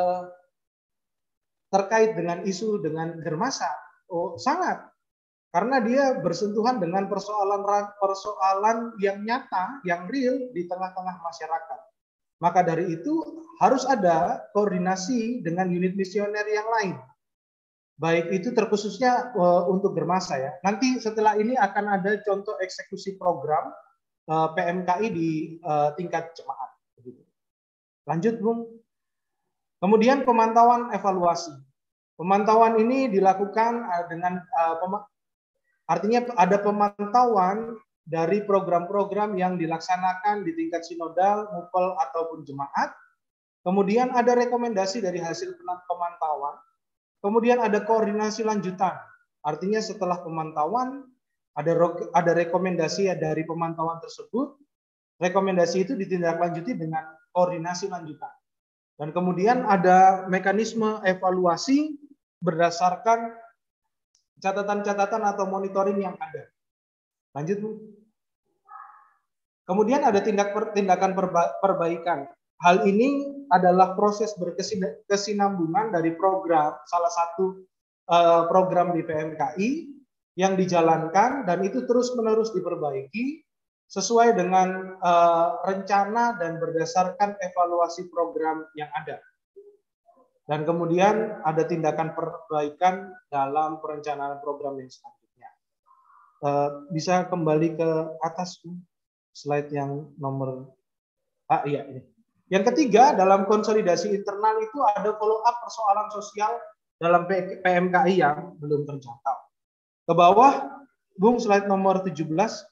[SPEAKER 6] terkait dengan isu dengan Germasa? Oh, sangat. Karena dia bersentuhan dengan persoalan yang nyata, yang real di tengah-tengah masyarakat. Maka dari itu harus ada koordinasi dengan unit misioner yang lain. Baik itu terkhususnya untuk Germasa ya. Nanti setelah ini akan ada contoh eksekusi program PMKI di tingkat jemaat. Lanjut, Bung. Kemudian pemantauan evaluasi. Pemantauan ini dilakukan dengan artinya ada pemantauan dari program-program yang dilaksanakan di tingkat sinodal, MUPEL ataupun jemaat. Kemudian ada rekomendasi dari hasil pemantauan. Kemudian ada koordinasi lanjutan. Artinya setelah pemantauan ada rekomendasi dari pemantauan tersebut. Rekomendasi itu ditindaklanjuti dengan koordinasi lanjutan. Dan kemudian ada mekanisme evaluasi berdasarkan catatan-catatan atau monitoring yang ada. Lanjut, Bu. Kemudian ada tindakan perbaikan. Hal ini adalah proses berkesinambungan dari program, salah satu program di PMKI yang dijalankan dan itu terus-menerus diperbaiki sesuai dengan rencana dan berdasarkan evaluasi program yang ada. Dan kemudian ada tindakan perbaikan dalam perencanaan program yang selanjutnya. Bisa kembali ke atas slide yang nomor iya ini. Yang ketiga, dalam konsolidasi internal itu ada follow up persoalan sosial dalam PMKI yang belum terjangkau. Ke bawah, Bung, slide nomor 17.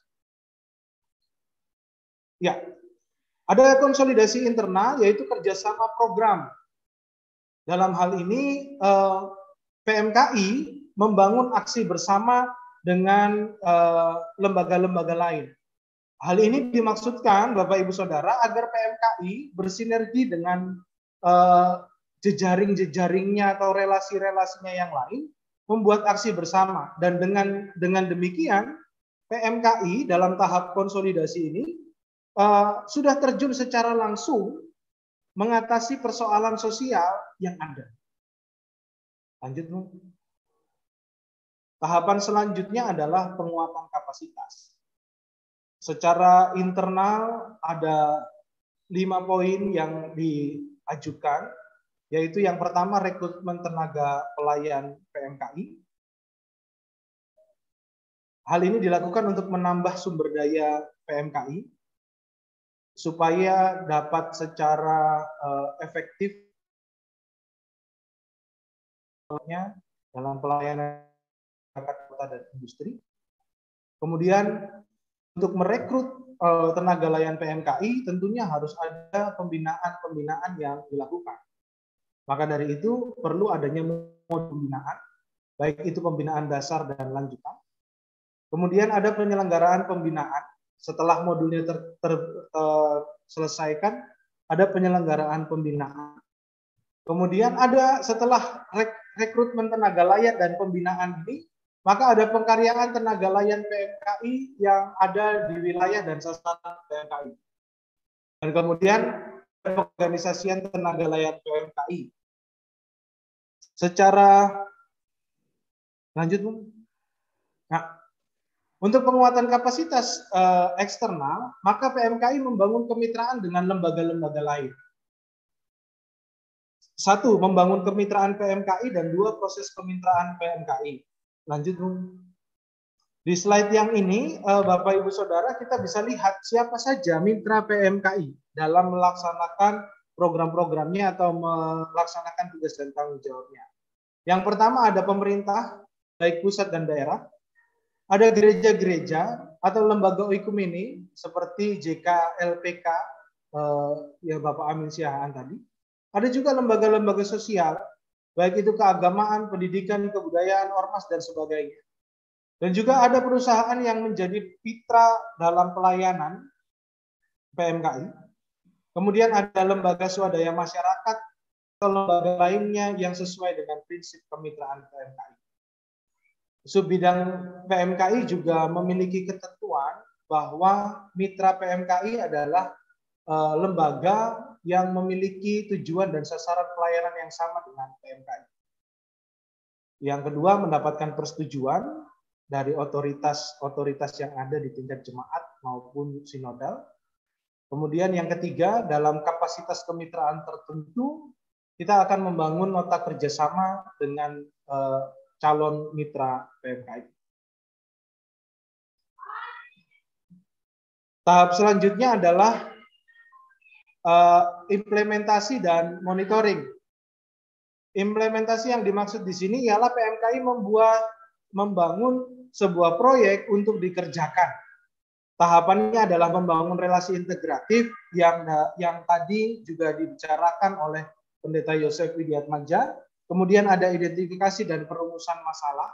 [SPEAKER 6] Ya, ada konsolidasi internal yaitu kerjasama program. Dalam hal ini PMKI membangun aksi bersama dengan lembaga-lembaga lain. Hal ini dimaksudkan, Bapak Ibu Saudara, agar PMKI bersinergi dengan jejaring-jejaringnya atau relasi-relasinya yang lain, membuat aksi bersama. Dan dengan demikian, PMKI dalam tahap konsolidasi ini sudah terjun secara langsung mengatasi persoalan sosial yang ada. Lanjut, Bu. Tahapan selanjutnya adalah penguatan kapasitas. Secara internal ada 5 poin yang diajukan, yaitu yang pertama rekrutmen tenaga pelayan PMKI. Hal ini dilakukan untuk menambah sumber daya PMKI supaya dapat secara efektif dalam pelayanan kota dan industri. Kemudian untuk merekrut tenaga layan PMKI tentunya harus ada pembinaan yang dilakukan. Maka dari itu perlu adanya modul pembinaan, baik itu pembinaan dasar dan lanjutan. Kemudian ada penyelenggaraan pembinaan setelah modulnya selesaikan, ada penyelenggaraan pembinaan. Kemudian ada setelah rekrutmen tenaga layan dan pembinaan ini, maka ada pengkaryaan tenaga layan PMKI yang ada di wilayah dan sasaran PMKI. Dan kemudian pengorganisasian tenaga layan PMKI. Secara lanjut, Bu. Nah, untuk penguatan kapasitas eksternal, maka PMKI membangun kemitraan dengan lembaga-lembaga lain. 1. Membangun kemitraan PMKI dan 2. Proses kemitraan PMKI. Lanjut, Bu. Di slide yang ini, Bapak Ibu Saudara, kita bisa lihat siapa saja mitra PMKI dalam melaksanakan program-programnya atau melaksanakan tugas dan tanggung jawabnya. Yang pertama ada pemerintah, baik pusat dan daerah. Ada gereja-gereja atau lembaga oikumene seperti JK, LPK, ya Bapak Amin Siahaan tadi. Ada juga lembaga-lembaga sosial, baik itu keagamaan, pendidikan, kebudayaan, ormas, dan sebagainya. Dan juga ada perusahaan yang menjadi mitra dalam pelayanan PMKI. Kemudian ada lembaga swadaya masyarakat atau lembaga lainnya yang sesuai dengan prinsip kemitraan PMKI. Subbidang PMKI juga memiliki ketentuan bahwa mitra PMKI adalah lembaga yang memiliki tujuan dan sasaran pelayanan yang sama dengan PMKI. Yang kedua, mendapatkan persetujuan dari otoritas yang ada di tingkat jemaat maupun sinodal. Kemudian yang ketiga, dalam kapasitas kemitraan tertentu, kita akan membangun nota kerjasama dengan calon mitra PMKI. Tahap selanjutnya adalah implementasi dan monitoring. Implementasi yang dimaksud di sini ialah PMKI membangun sebuah proyek untuk dikerjakan. Tahapannya adalah membangun relasi integratif yang tadi juga dibicarakan oleh Pendeta Yosef Widiatmadja. Kemudian ada identifikasi dan perumusan masalah.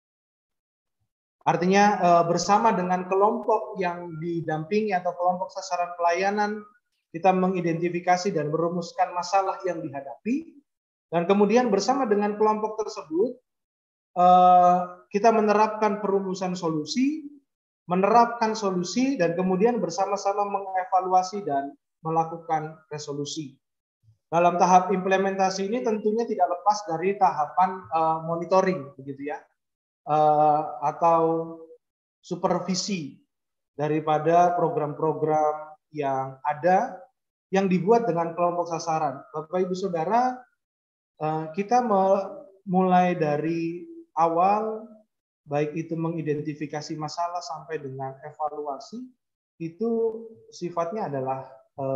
[SPEAKER 6] Artinya bersama dengan kelompok yang didampingi atau kelompok sasaran pelayanan, kita mengidentifikasi dan merumuskan masalah yang dihadapi. Dan kemudian bersama dengan kelompok tersebut, kita menerapkan perumusan solusi, dan kemudian bersama-sama mengevaluasi dan melakukan resolusi. Dalam tahap implementasi ini tentunya tidak lepas dari tahapan monitoring, begitu ya, atau supervisi daripada program-program yang ada yang dibuat dengan kelompok sasaran. Bapak Ibu Saudara, kita mulai dari awal baik itu mengidentifikasi masalah sampai dengan evaluasi, itu sifatnya adalah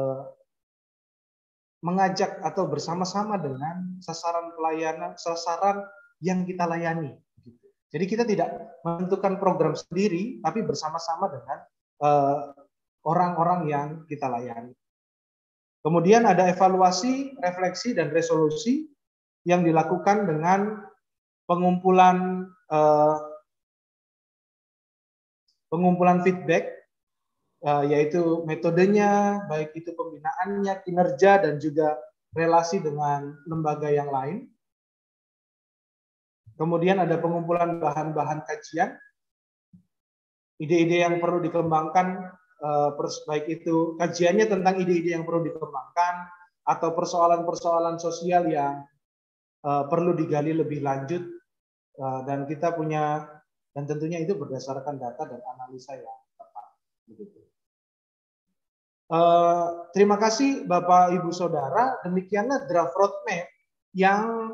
[SPEAKER 6] mengajak atau bersama-sama dengan sasaran pelayanan, sasaran yang kita layani. Jadi kita tidak menentukan program sendiri, tapi bersama-sama dengan orang-orang yang kita layani. Kemudian ada evaluasi, refleksi, dan resolusi yang dilakukan dengan pengumpulan feedback, yaitu metodenya, baik itu pembinaannya, kinerja, dan juga relasi dengan lembaga yang lain. Kemudian ada pengumpulan bahan-bahan kajian, ide-ide yang perlu dikembangkan, baik itu kajiannya tentang ide-ide yang perlu dikembangkan, atau persoalan-persoalan sosial yang perlu digali lebih lanjut, dan kita punya, dan tentunya itu berdasarkan data dan analisa yang tepat. Terima kasih Bapak Ibu Saudara, demikianlah draft roadmap yang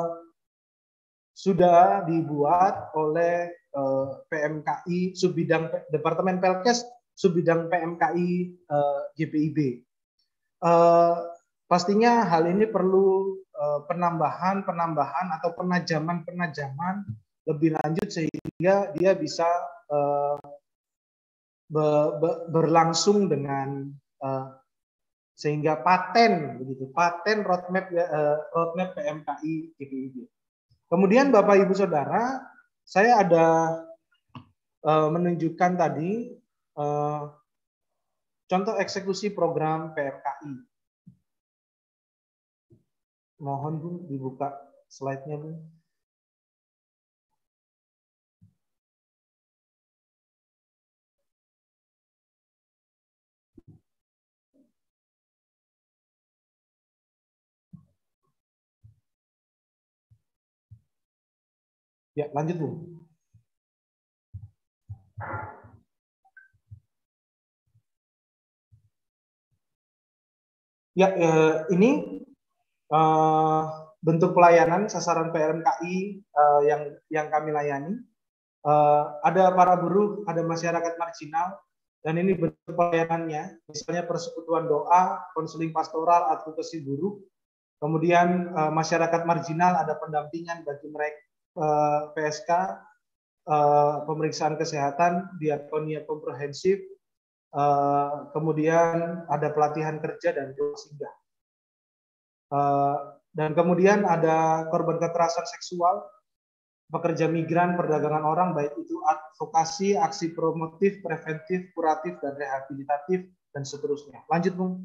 [SPEAKER 6] sudah dibuat oleh PMKI Subbidang Departemen Pelkes Subbidang PMKI GPIB. Pastinya hal ini perlu penambahan atau penajaman lebih lanjut sehingga dia bisa berlangsung dengan sehingga paten roadmap PMKI GPIB. Kemudian Bapak Ibu Saudara, saya ada menunjukkan tadi contoh eksekusi program PMKI. Mohon Bu dibuka slide-nya Bu. Ya, lanjut Bu. Ya, ini bentuk pelayanan sasaran PMKI yang kami layani. Ada para buruh, ada masyarakat marginal, dan ini bentuk pelayanannya, misalnya persekutuan doa, konseling pastoral, advokasi buruh. Kemudian masyarakat marginal ada pendampingan bagi mereka, PSK, pemeriksaan kesehatan, diakonia komprehensif, kemudian ada pelatihan kerja dan rumah singgah. Dan kemudian ada korban kekerasan seksual, pekerja migran, perdagangan orang, baik itu advokasi, aksi promotif, preventif, kuratif, dan rehabilitatif, dan seterusnya. Lanjut, Bung.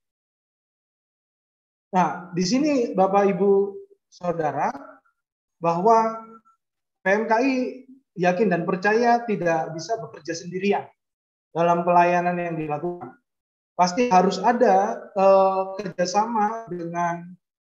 [SPEAKER 6] Nah, di sini Bapak Ibu Saudara, bahwa PMKI yakin dan percaya tidak bisa bekerja sendirian dalam pelayanan yang dilakukan. Pasti harus ada kerjasama dengan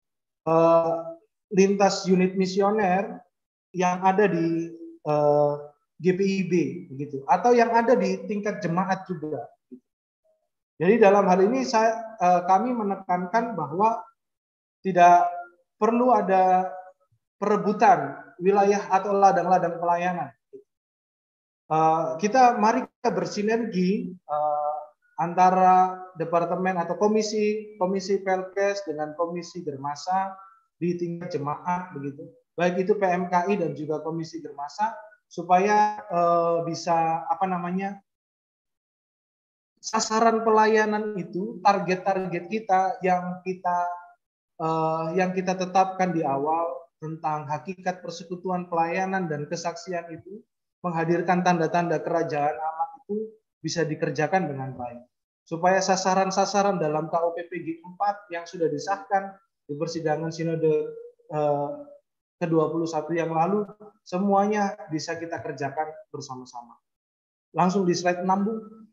[SPEAKER 6] lintas unit misioner yang ada di GPIB, begitu, atau yang ada di tingkat jemaat juga. Jadi dalam hal ini kami menekankan bahwa tidak perlu ada perebutan wilayah atau ladang-ladang pelayanan. Mari kita bersinergi antara departemen atau komisi Pelkes dengan komisi Germasa di tingkat jemaat, begitu. Baik itu PMKI dan juga komisi Germasa, supaya bisa sasaran pelayanan itu, target-target kita yang kita tetapkan di awal tentang hakikat persekutuan pelayanan dan kesaksian itu, menghadirkan tanda-tanda kerajaan Allah itu bisa dikerjakan dengan baik. Supaya sasaran-sasaran dalam KUPPG 4 yang sudah disahkan di persidangan sinode ke-21 yang lalu, semuanya bisa kita kerjakan bersama-sama. Langsung di slide 6, Bu.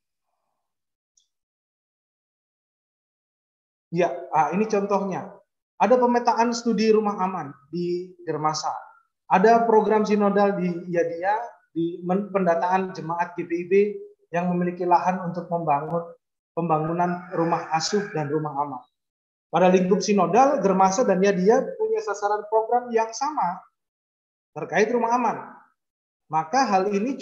[SPEAKER 6] Ya, ini contohnya. Ada pemetaan studi rumah aman di Germasa. Ada program sinodal di Yadia, di pendataan jemaat GPIB yang memiliki lahan untuk pembangunan rumah asuh dan rumah aman. Pada lingkup sinodal, Germasa dan Yadia punya sasaran program yang sama terkait rumah aman. Maka hal ini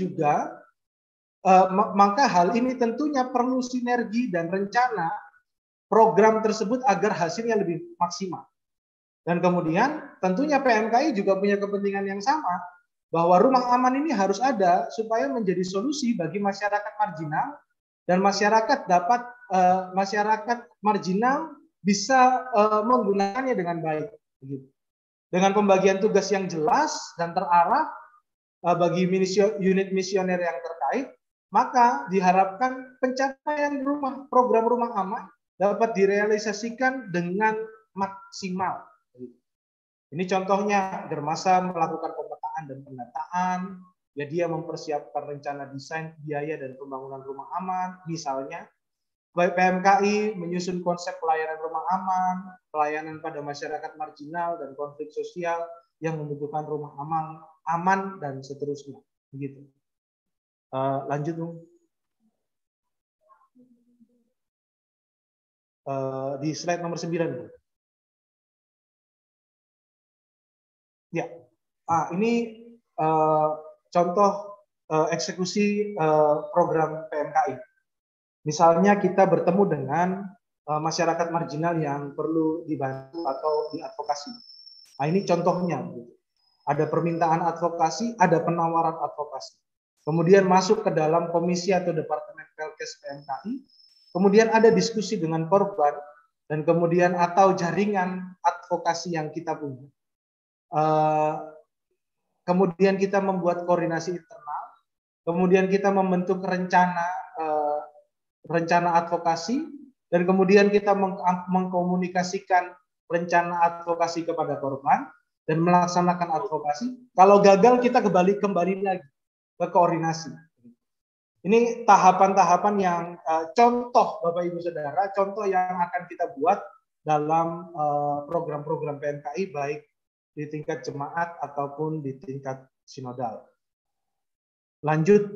[SPEAKER 6] tentunya perlu sinergi dan rencana program tersebut agar hasilnya lebih maksimal. Dan kemudian tentunya PMKI juga punya kepentingan yang sama, bahwa rumah aman ini harus ada supaya menjadi solusi bagi masyarakat marginal, dan masyarakat marginal bisa menggunakannya dengan baik. Dengan pembagian tugas yang jelas dan terarah bagi unit misioner yang terkait, maka diharapkan pencapaian program rumah aman dapat direalisasikan dengan maksimal. Ini contohnya, Dermasa melakukan pemetaan dan pendataan, ya dia mempersiapkan rencana desain, biaya, dan pembangunan rumah aman, misalnya. Baik PMKI menyusun konsep pelayanan rumah aman, pelayanan pada masyarakat marginal dan konflik sosial yang membutuhkan rumah aman dan seterusnya. Begitu. Lanjut, Bung. Di slide nomor 9. Bung. Ya, ini contoh eksekusi program PMKI. Misalnya kita bertemu dengan masyarakat marginal yang perlu dibantu atau diadvokasi. Nah, ini contohnya. Ada permintaan advokasi, ada penawaran advokasi. Kemudian masuk ke dalam komisi atau departemen Pelkes PMKI. Kemudian ada diskusi dengan korban, dan kemudian atau jaringan advokasi yang kita punya. Kemudian kita membuat koordinasi internal. Kemudian kita membentuk rencana advokasi, dan kemudian kita mengkomunikasikan rencana advokasi kepada korban dan melaksanakan advokasi. Kalau gagal kita kembali lagi ke koordinasi. Ini tahapan-tahapan yang contoh Bapak Ibu Saudara, contoh yang akan kita buat dalam program-program PMKI baik di tingkat jemaat ataupun di tingkat sinodal. Lanjut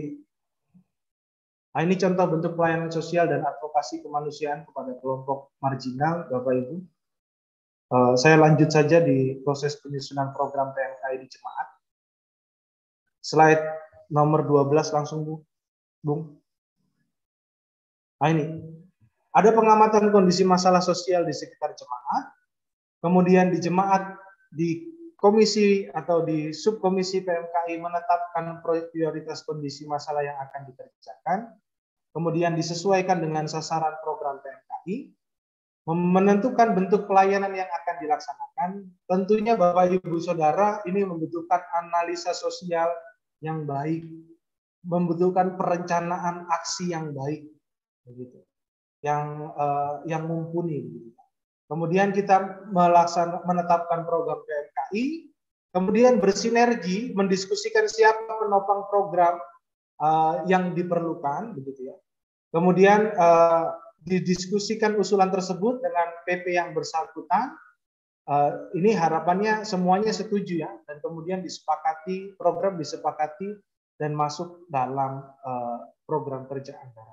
[SPEAKER 6] ini contoh bentuk pelayanan sosial dan advokasi kemanusiaan kepada kelompok marginal, Bapak Ibu. Saya lanjut saja di proses penyusunan program PMKI di jemaat. Slide nomor 12 langsung, Bung. Nah, ini. Ada pengamatan kondisi masalah sosial di sekitar jemaat. Kemudian di jemaat, di komisi atau di subkomisi PMKI menetapkan prioritas kondisi masalah yang akan dikerjakan. Kemudian disesuaikan dengan sasaran program PMKI. Menentukan bentuk pelayanan yang akan dilaksanakan. Tentunya Bapak Ibu Saudara ini membutuhkan analisa sosial yang baik, membutuhkan perencanaan aksi yang baik, begitu, yang mumpuni. Kemudian kita menetapkan program PMKI, kemudian bersinergi mendiskusikan siapa penopang program yang diperlukan, begitu ya. Kemudian didiskusikan usulan tersebut dengan PP yang bersangkutan. Ini harapannya semuanya setuju ya, dan kemudian program disepakati dan masuk dalam program kerja anggaran.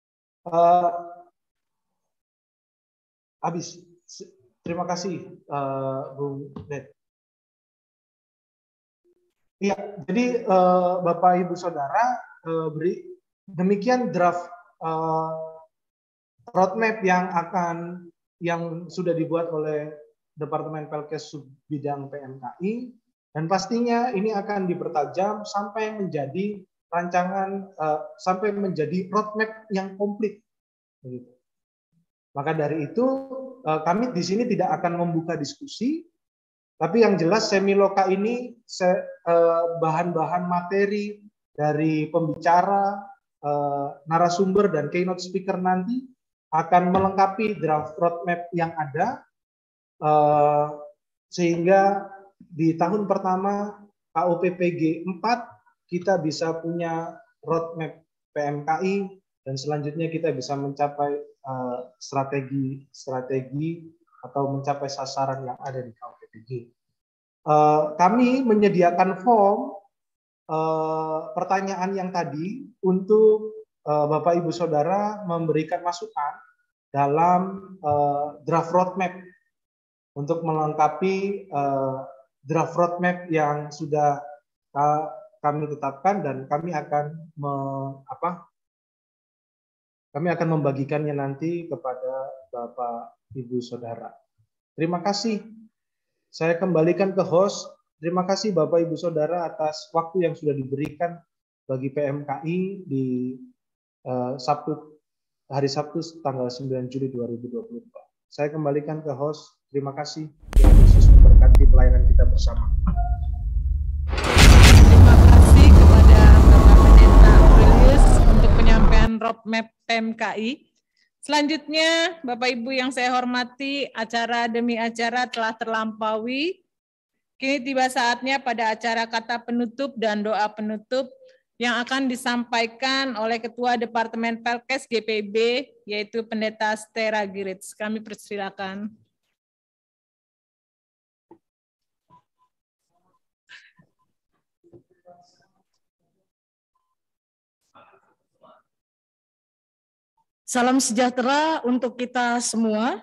[SPEAKER 6] Habis. Terima kasih, Bung Ded. Iya, jadi Bapak Ibu Saudara, demikian draft roadmap yang sudah dibuat oleh Departemen Pelkes Subbidang PMKI, dan pastinya ini akan dipertajam sampai menjadi rancangan, sampai menjadi roadmap yang komplit. Begitu. Maka dari itu kami di sini tidak akan membuka diskusi, tapi yang jelas Semiloka ini bahan-bahan materi dari pembicara, narasumber, dan keynote speaker nanti akan melengkapi draft roadmap yang ada, sehingga di tahun pertama KUPPG 4 kita bisa punya roadmap PMKI, dan selanjutnya kita bisa mencapai strategi atau mencapai sasaran yang ada di KUPPG. Kami menyediakan form pertanyaan yang tadi untuk Bapak Ibu Saudara memberikan masukan dalam draft roadmap untuk melengkapi draft roadmap yang sudah kami tetapkan dan kami akan kami akan membagikannya nanti kepada Bapak, Ibu, Saudara. Terima kasih. Saya kembalikan ke host. Terima kasih Bapak, Ibu, Saudara atas waktu yang sudah diberikan bagi PMKI di hari Sabtu tanggal 9 Juli 2024. Saya kembalikan ke host. Terima kasih. Tuhan Yesus memberkati pelayanan kita bersama.
[SPEAKER 1] Terima kasih kepada Bapak Pendeta Aurelius untuk penyampaian roadmap PMKI. Selanjutnya, Bapak Ibu yang saya hormati, acara demi acara telah terlampaui. Kini tiba saatnya pada acara kata penutup dan doa penutup yang akan disampaikan oleh Ketua Departemen Pelkes GPIB, yaitu Pendeta Stera Girits. Kami persilakan.
[SPEAKER 7] Salam sejahtera untuk kita semua.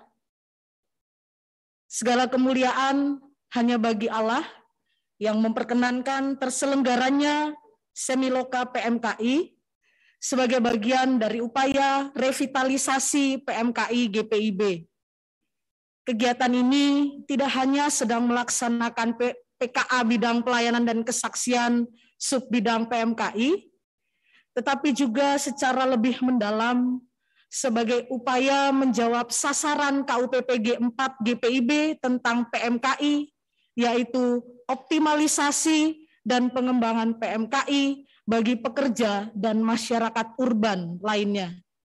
[SPEAKER 7] Segala kemuliaan hanya bagi Allah yang memperkenankan terselenggaranya Semiloka PMKI sebagai bagian dari upaya revitalisasi PMKI GPIB. Kegiatan ini tidak hanya sedang melaksanakan PKA bidang pelayanan dan kesaksian sub bidang PMKI, tetapi juga secara lebih mendalam sebagai upaya menjawab sasaran KUPPG 4 GPIB tentang PMKI, yaitu optimalisasi dan pengembangan PMKI bagi pekerja dan masyarakat urban lainnya.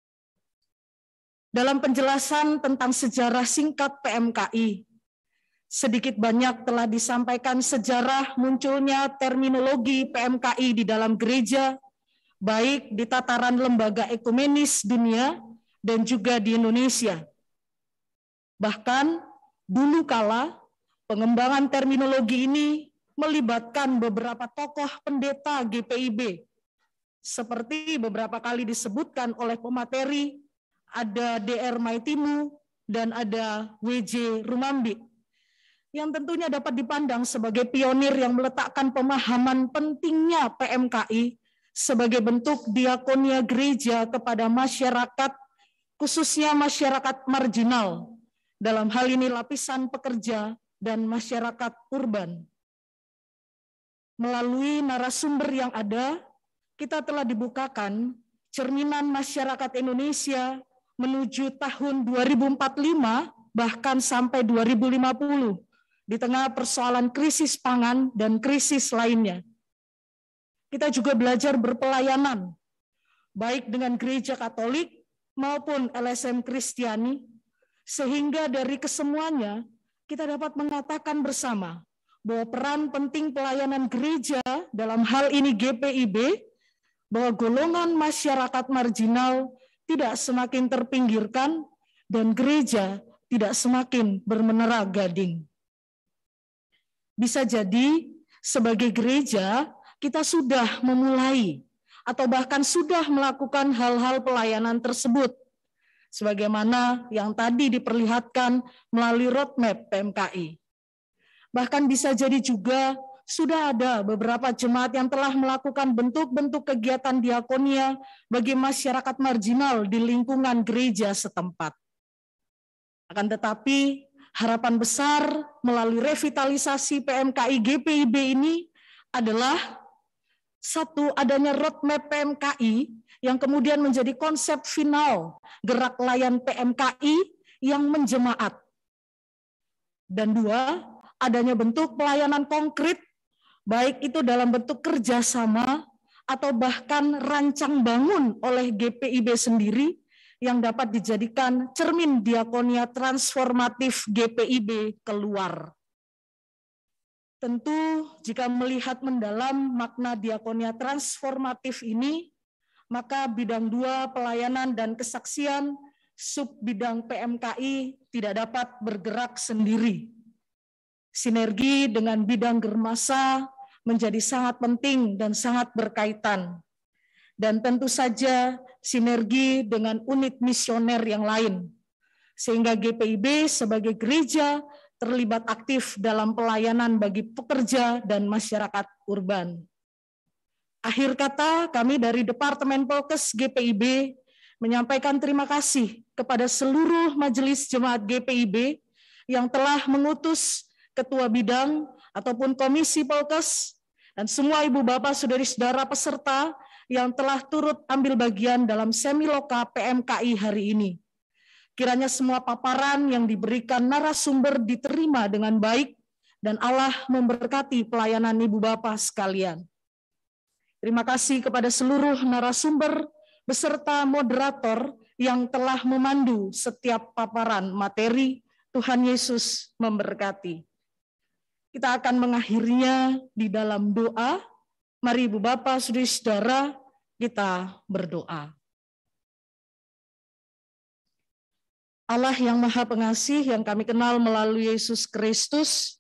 [SPEAKER 7] Dalam penjelasan tentang sejarah singkat PMKI, sedikit banyak telah disampaikan sejarah munculnya terminologi PMKI di dalam gereja, baik di tataran lembaga ekumenis dunia dan juga di Indonesia. Bahkan dulu kala pengembangan terminologi ini melibatkan beberapa tokoh pendeta GPIB. Seperti beberapa kali disebutkan oleh pemateri, ada DR Maitimu dan ada WJ Rumambi, yang tentunya dapat dipandang sebagai pionir yang meletakkan pemahaman pentingnya PMKI sebagai bentuk diakonia gereja kepada masyarakat, khususnya masyarakat marginal, dalam hal ini lapisan pekerja dan masyarakat urban. Melalui narasumber yang ada, kita telah dibukakan cerminan masyarakat Indonesia menuju tahun 2045, bahkan sampai 2050, di tengah persoalan krisis pangan dan krisis lainnya. Kita juga belajar berpelayanan, baik dengan gereja Katolik maupun LSM Kristiani, sehingga dari kesemuanya kita dapat mengatakan bersama bahwa peran penting pelayanan gereja dalam hal ini GPIB, bahwa golongan masyarakat marginal tidak semakin terpinggirkan dan gereja tidak semakin bermenara gading. Bisa jadi sebagai gereja kita sudah memulai atau bahkan sudah melakukan hal-hal pelayanan tersebut, sebagaimana yang tadi diperlihatkan melalui roadmap PMKI. Bahkan bisa jadi juga sudah ada beberapa jemaat yang telah melakukan bentuk-bentuk kegiatan diakonia bagi masyarakat marginal di lingkungan gereja setempat. Akan tetapi, harapan besar melalui revitalisasi PMKI GPIB ini adalah satu, adanya roadmap PMKI yang kemudian menjadi konsep final gerak layan PMKI yang menjemaat. Dan dua, adanya bentuk pelayanan konkret, baik itu dalam bentuk kerjasama atau bahkan rancang bangun oleh GPIB sendiri yang dapat dijadikan cermin diakonia transformatif GPIB keluar. Tentu jika melihat mendalam makna diakonia transformatif ini, maka bidang 2 pelayanan dan kesaksian sub bidang PMKI tidak dapat bergerak sendiri. Sinergi dengan bidang germasa menjadi sangat penting dan sangat berkaitan. Dan tentu saja sinergi dengan unit misioner yang lain. Sehingga GPIB sebagai gereja terlibat aktif dalam pelayanan bagi pekerja dan masyarakat urban. Akhir kata, kami dari Departemen Polkes GPIB menyampaikan terima kasih kepada seluruh majelis jemaat GPIB yang telah mengutus ketua bidang ataupun komisi Polkes dan semua ibu bapak saudari-saudara peserta yang telah turut ambil bagian dalam Semiloka PMKI hari ini. Kiranya semua paparan yang diberikan narasumber diterima dengan baik dan Allah memberkati pelayanan ibu bapak sekalian. Terima kasih kepada seluruh narasumber beserta moderator yang telah memandu setiap paparan materi. Tuhan Yesus memberkati. Kita akan mengakhirinya di dalam doa. Mari ibu bapak, saudara-saudara, kita berdoa. Allah yang Maha Pengasih yang kami kenal melalui Yesus Kristus,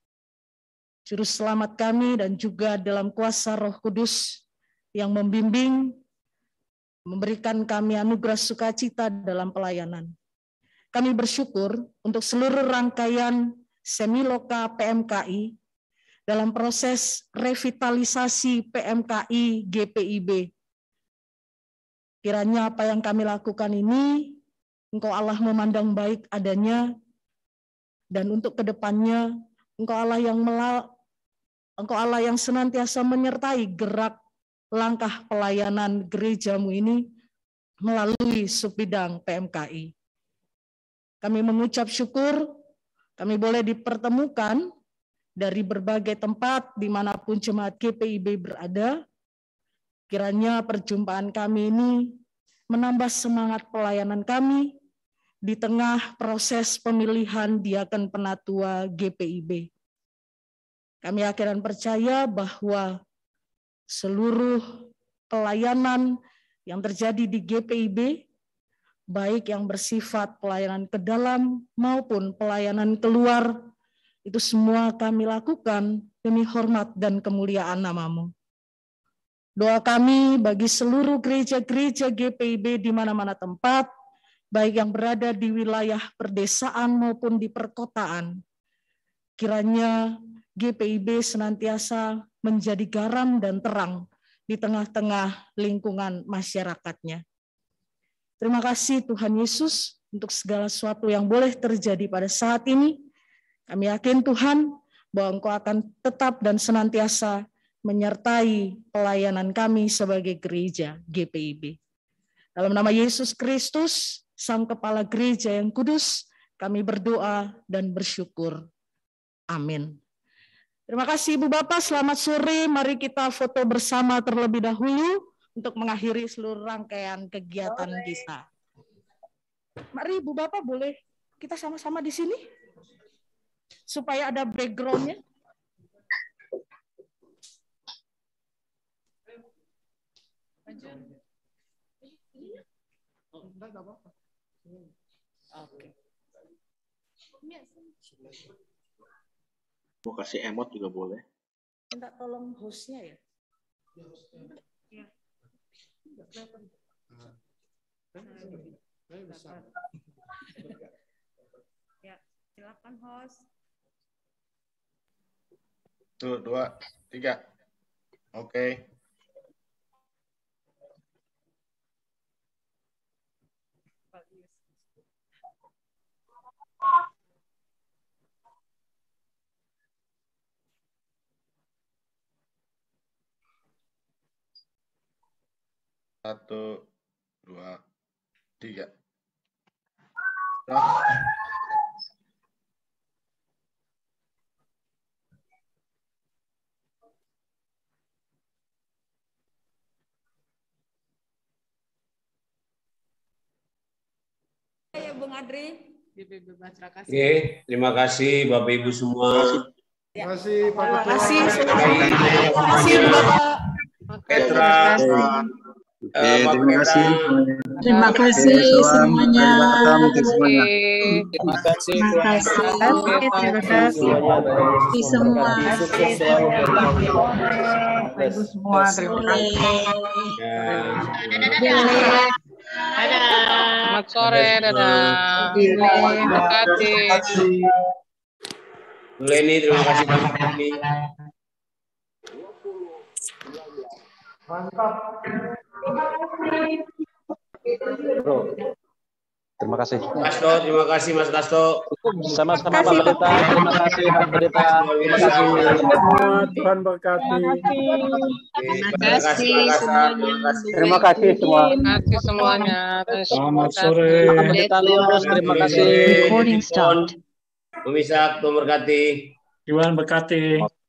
[SPEAKER 7] Juru Selamat kami, dan juga dalam kuasa Roh Kudus yang membimbing, memberikan kami anugerah sukacita dalam pelayanan. Kami bersyukur untuk seluruh rangkaian Semiloka PMKI dalam proses revitalisasi PMKI GPIB. Kiranya apa yang kami lakukan ini, Engkau Allah memandang baik adanya, dan untuk kedepannya Engkau Allah yang senantiasa menyertai gerak langkah pelayanan gerejamu ini melalui subbidang PMKI. Kami mengucap syukur, kami boleh dipertemukan dari berbagai tempat dimanapun jemaat GPIB berada. Kiranya perjumpaan kami ini menambah semangat pelayanan kami di tengah proses pemilihan diaken penatua GPIB. Kami akhirnya percaya bahwa seluruh pelayanan yang terjadi di GPIB, baik yang bersifat pelayanan ke dalam maupun pelayanan keluar, itu semua kami lakukan demi hormat dan kemuliaan nama-Mu. Doa kami bagi seluruh gereja-gereja GPIB di mana-mana tempat, baik yang berada di wilayah perdesaan maupun di perkotaan, kiranya GPIB senantiasa menjadi garam dan terang di tengah-tengah lingkungan masyarakatnya. Terima kasih Tuhan Yesus untuk segala sesuatu yang boleh terjadi pada saat ini. Kami yakin Tuhan bahwa Engkau akan tetap dan senantiasa menyertai pelayanan kami sebagai gereja GPIB. Dalam nama Yesus Kristus, Sang Kepala Gereja yang kudus, kami berdoa dan bersyukur. Amin. Terima kasih Ibu Bapak, selamat sore. Mari kita foto bersama terlebih dahulu untuk mengakhiri seluruh rangkaian kegiatan kita. Mari Ibu Bapak boleh kita sama-sama di sini supaya ada background-nya. Oke.
[SPEAKER 8] Mau kasih emot juga boleh.
[SPEAKER 7] Minta tolong hostnya ya. Ya. Ya, silakan host.
[SPEAKER 8] 1, 2, 3. Oke. Satu, 2, 3.
[SPEAKER 1] Ya, Bung Adri.
[SPEAKER 9] Oke, terima kasih Bapak Ibu semua.
[SPEAKER 6] Terima kasih Pak
[SPEAKER 7] Terima
[SPEAKER 6] Ketua.
[SPEAKER 7] kasih. Terima kasih Bapak.
[SPEAKER 9] Petra.
[SPEAKER 10] Terima kasih.
[SPEAKER 11] Terima kasih semuanya.
[SPEAKER 9] Terima kasih.
[SPEAKER 11] Terima kasih semua.
[SPEAKER 10] Ibu semua, terima kasih.
[SPEAKER 12] Selamat sore, dadah. Terima kasih.
[SPEAKER 9] Bu Leni, terima kasih banyak.
[SPEAKER 6] Mantap.
[SPEAKER 13] Bro. Terima kasih.
[SPEAKER 9] Kasto, terima kasih Mas Kasto.
[SPEAKER 13] Sama-sama Pak Pendeta. Terima kasih Pak Pendeta. Terima kasih.
[SPEAKER 6] Tuhan berkati.
[SPEAKER 11] Terima kasih semuanya.
[SPEAKER 13] Terima kasih semua.
[SPEAKER 12] Terima kasih semuanya.
[SPEAKER 6] Selamat sore.
[SPEAKER 13] Pak Pendeta Lurus, terima kasih.
[SPEAKER 9] Pemirsa, Tuhan berkati.
[SPEAKER 6] Tuhan berkati.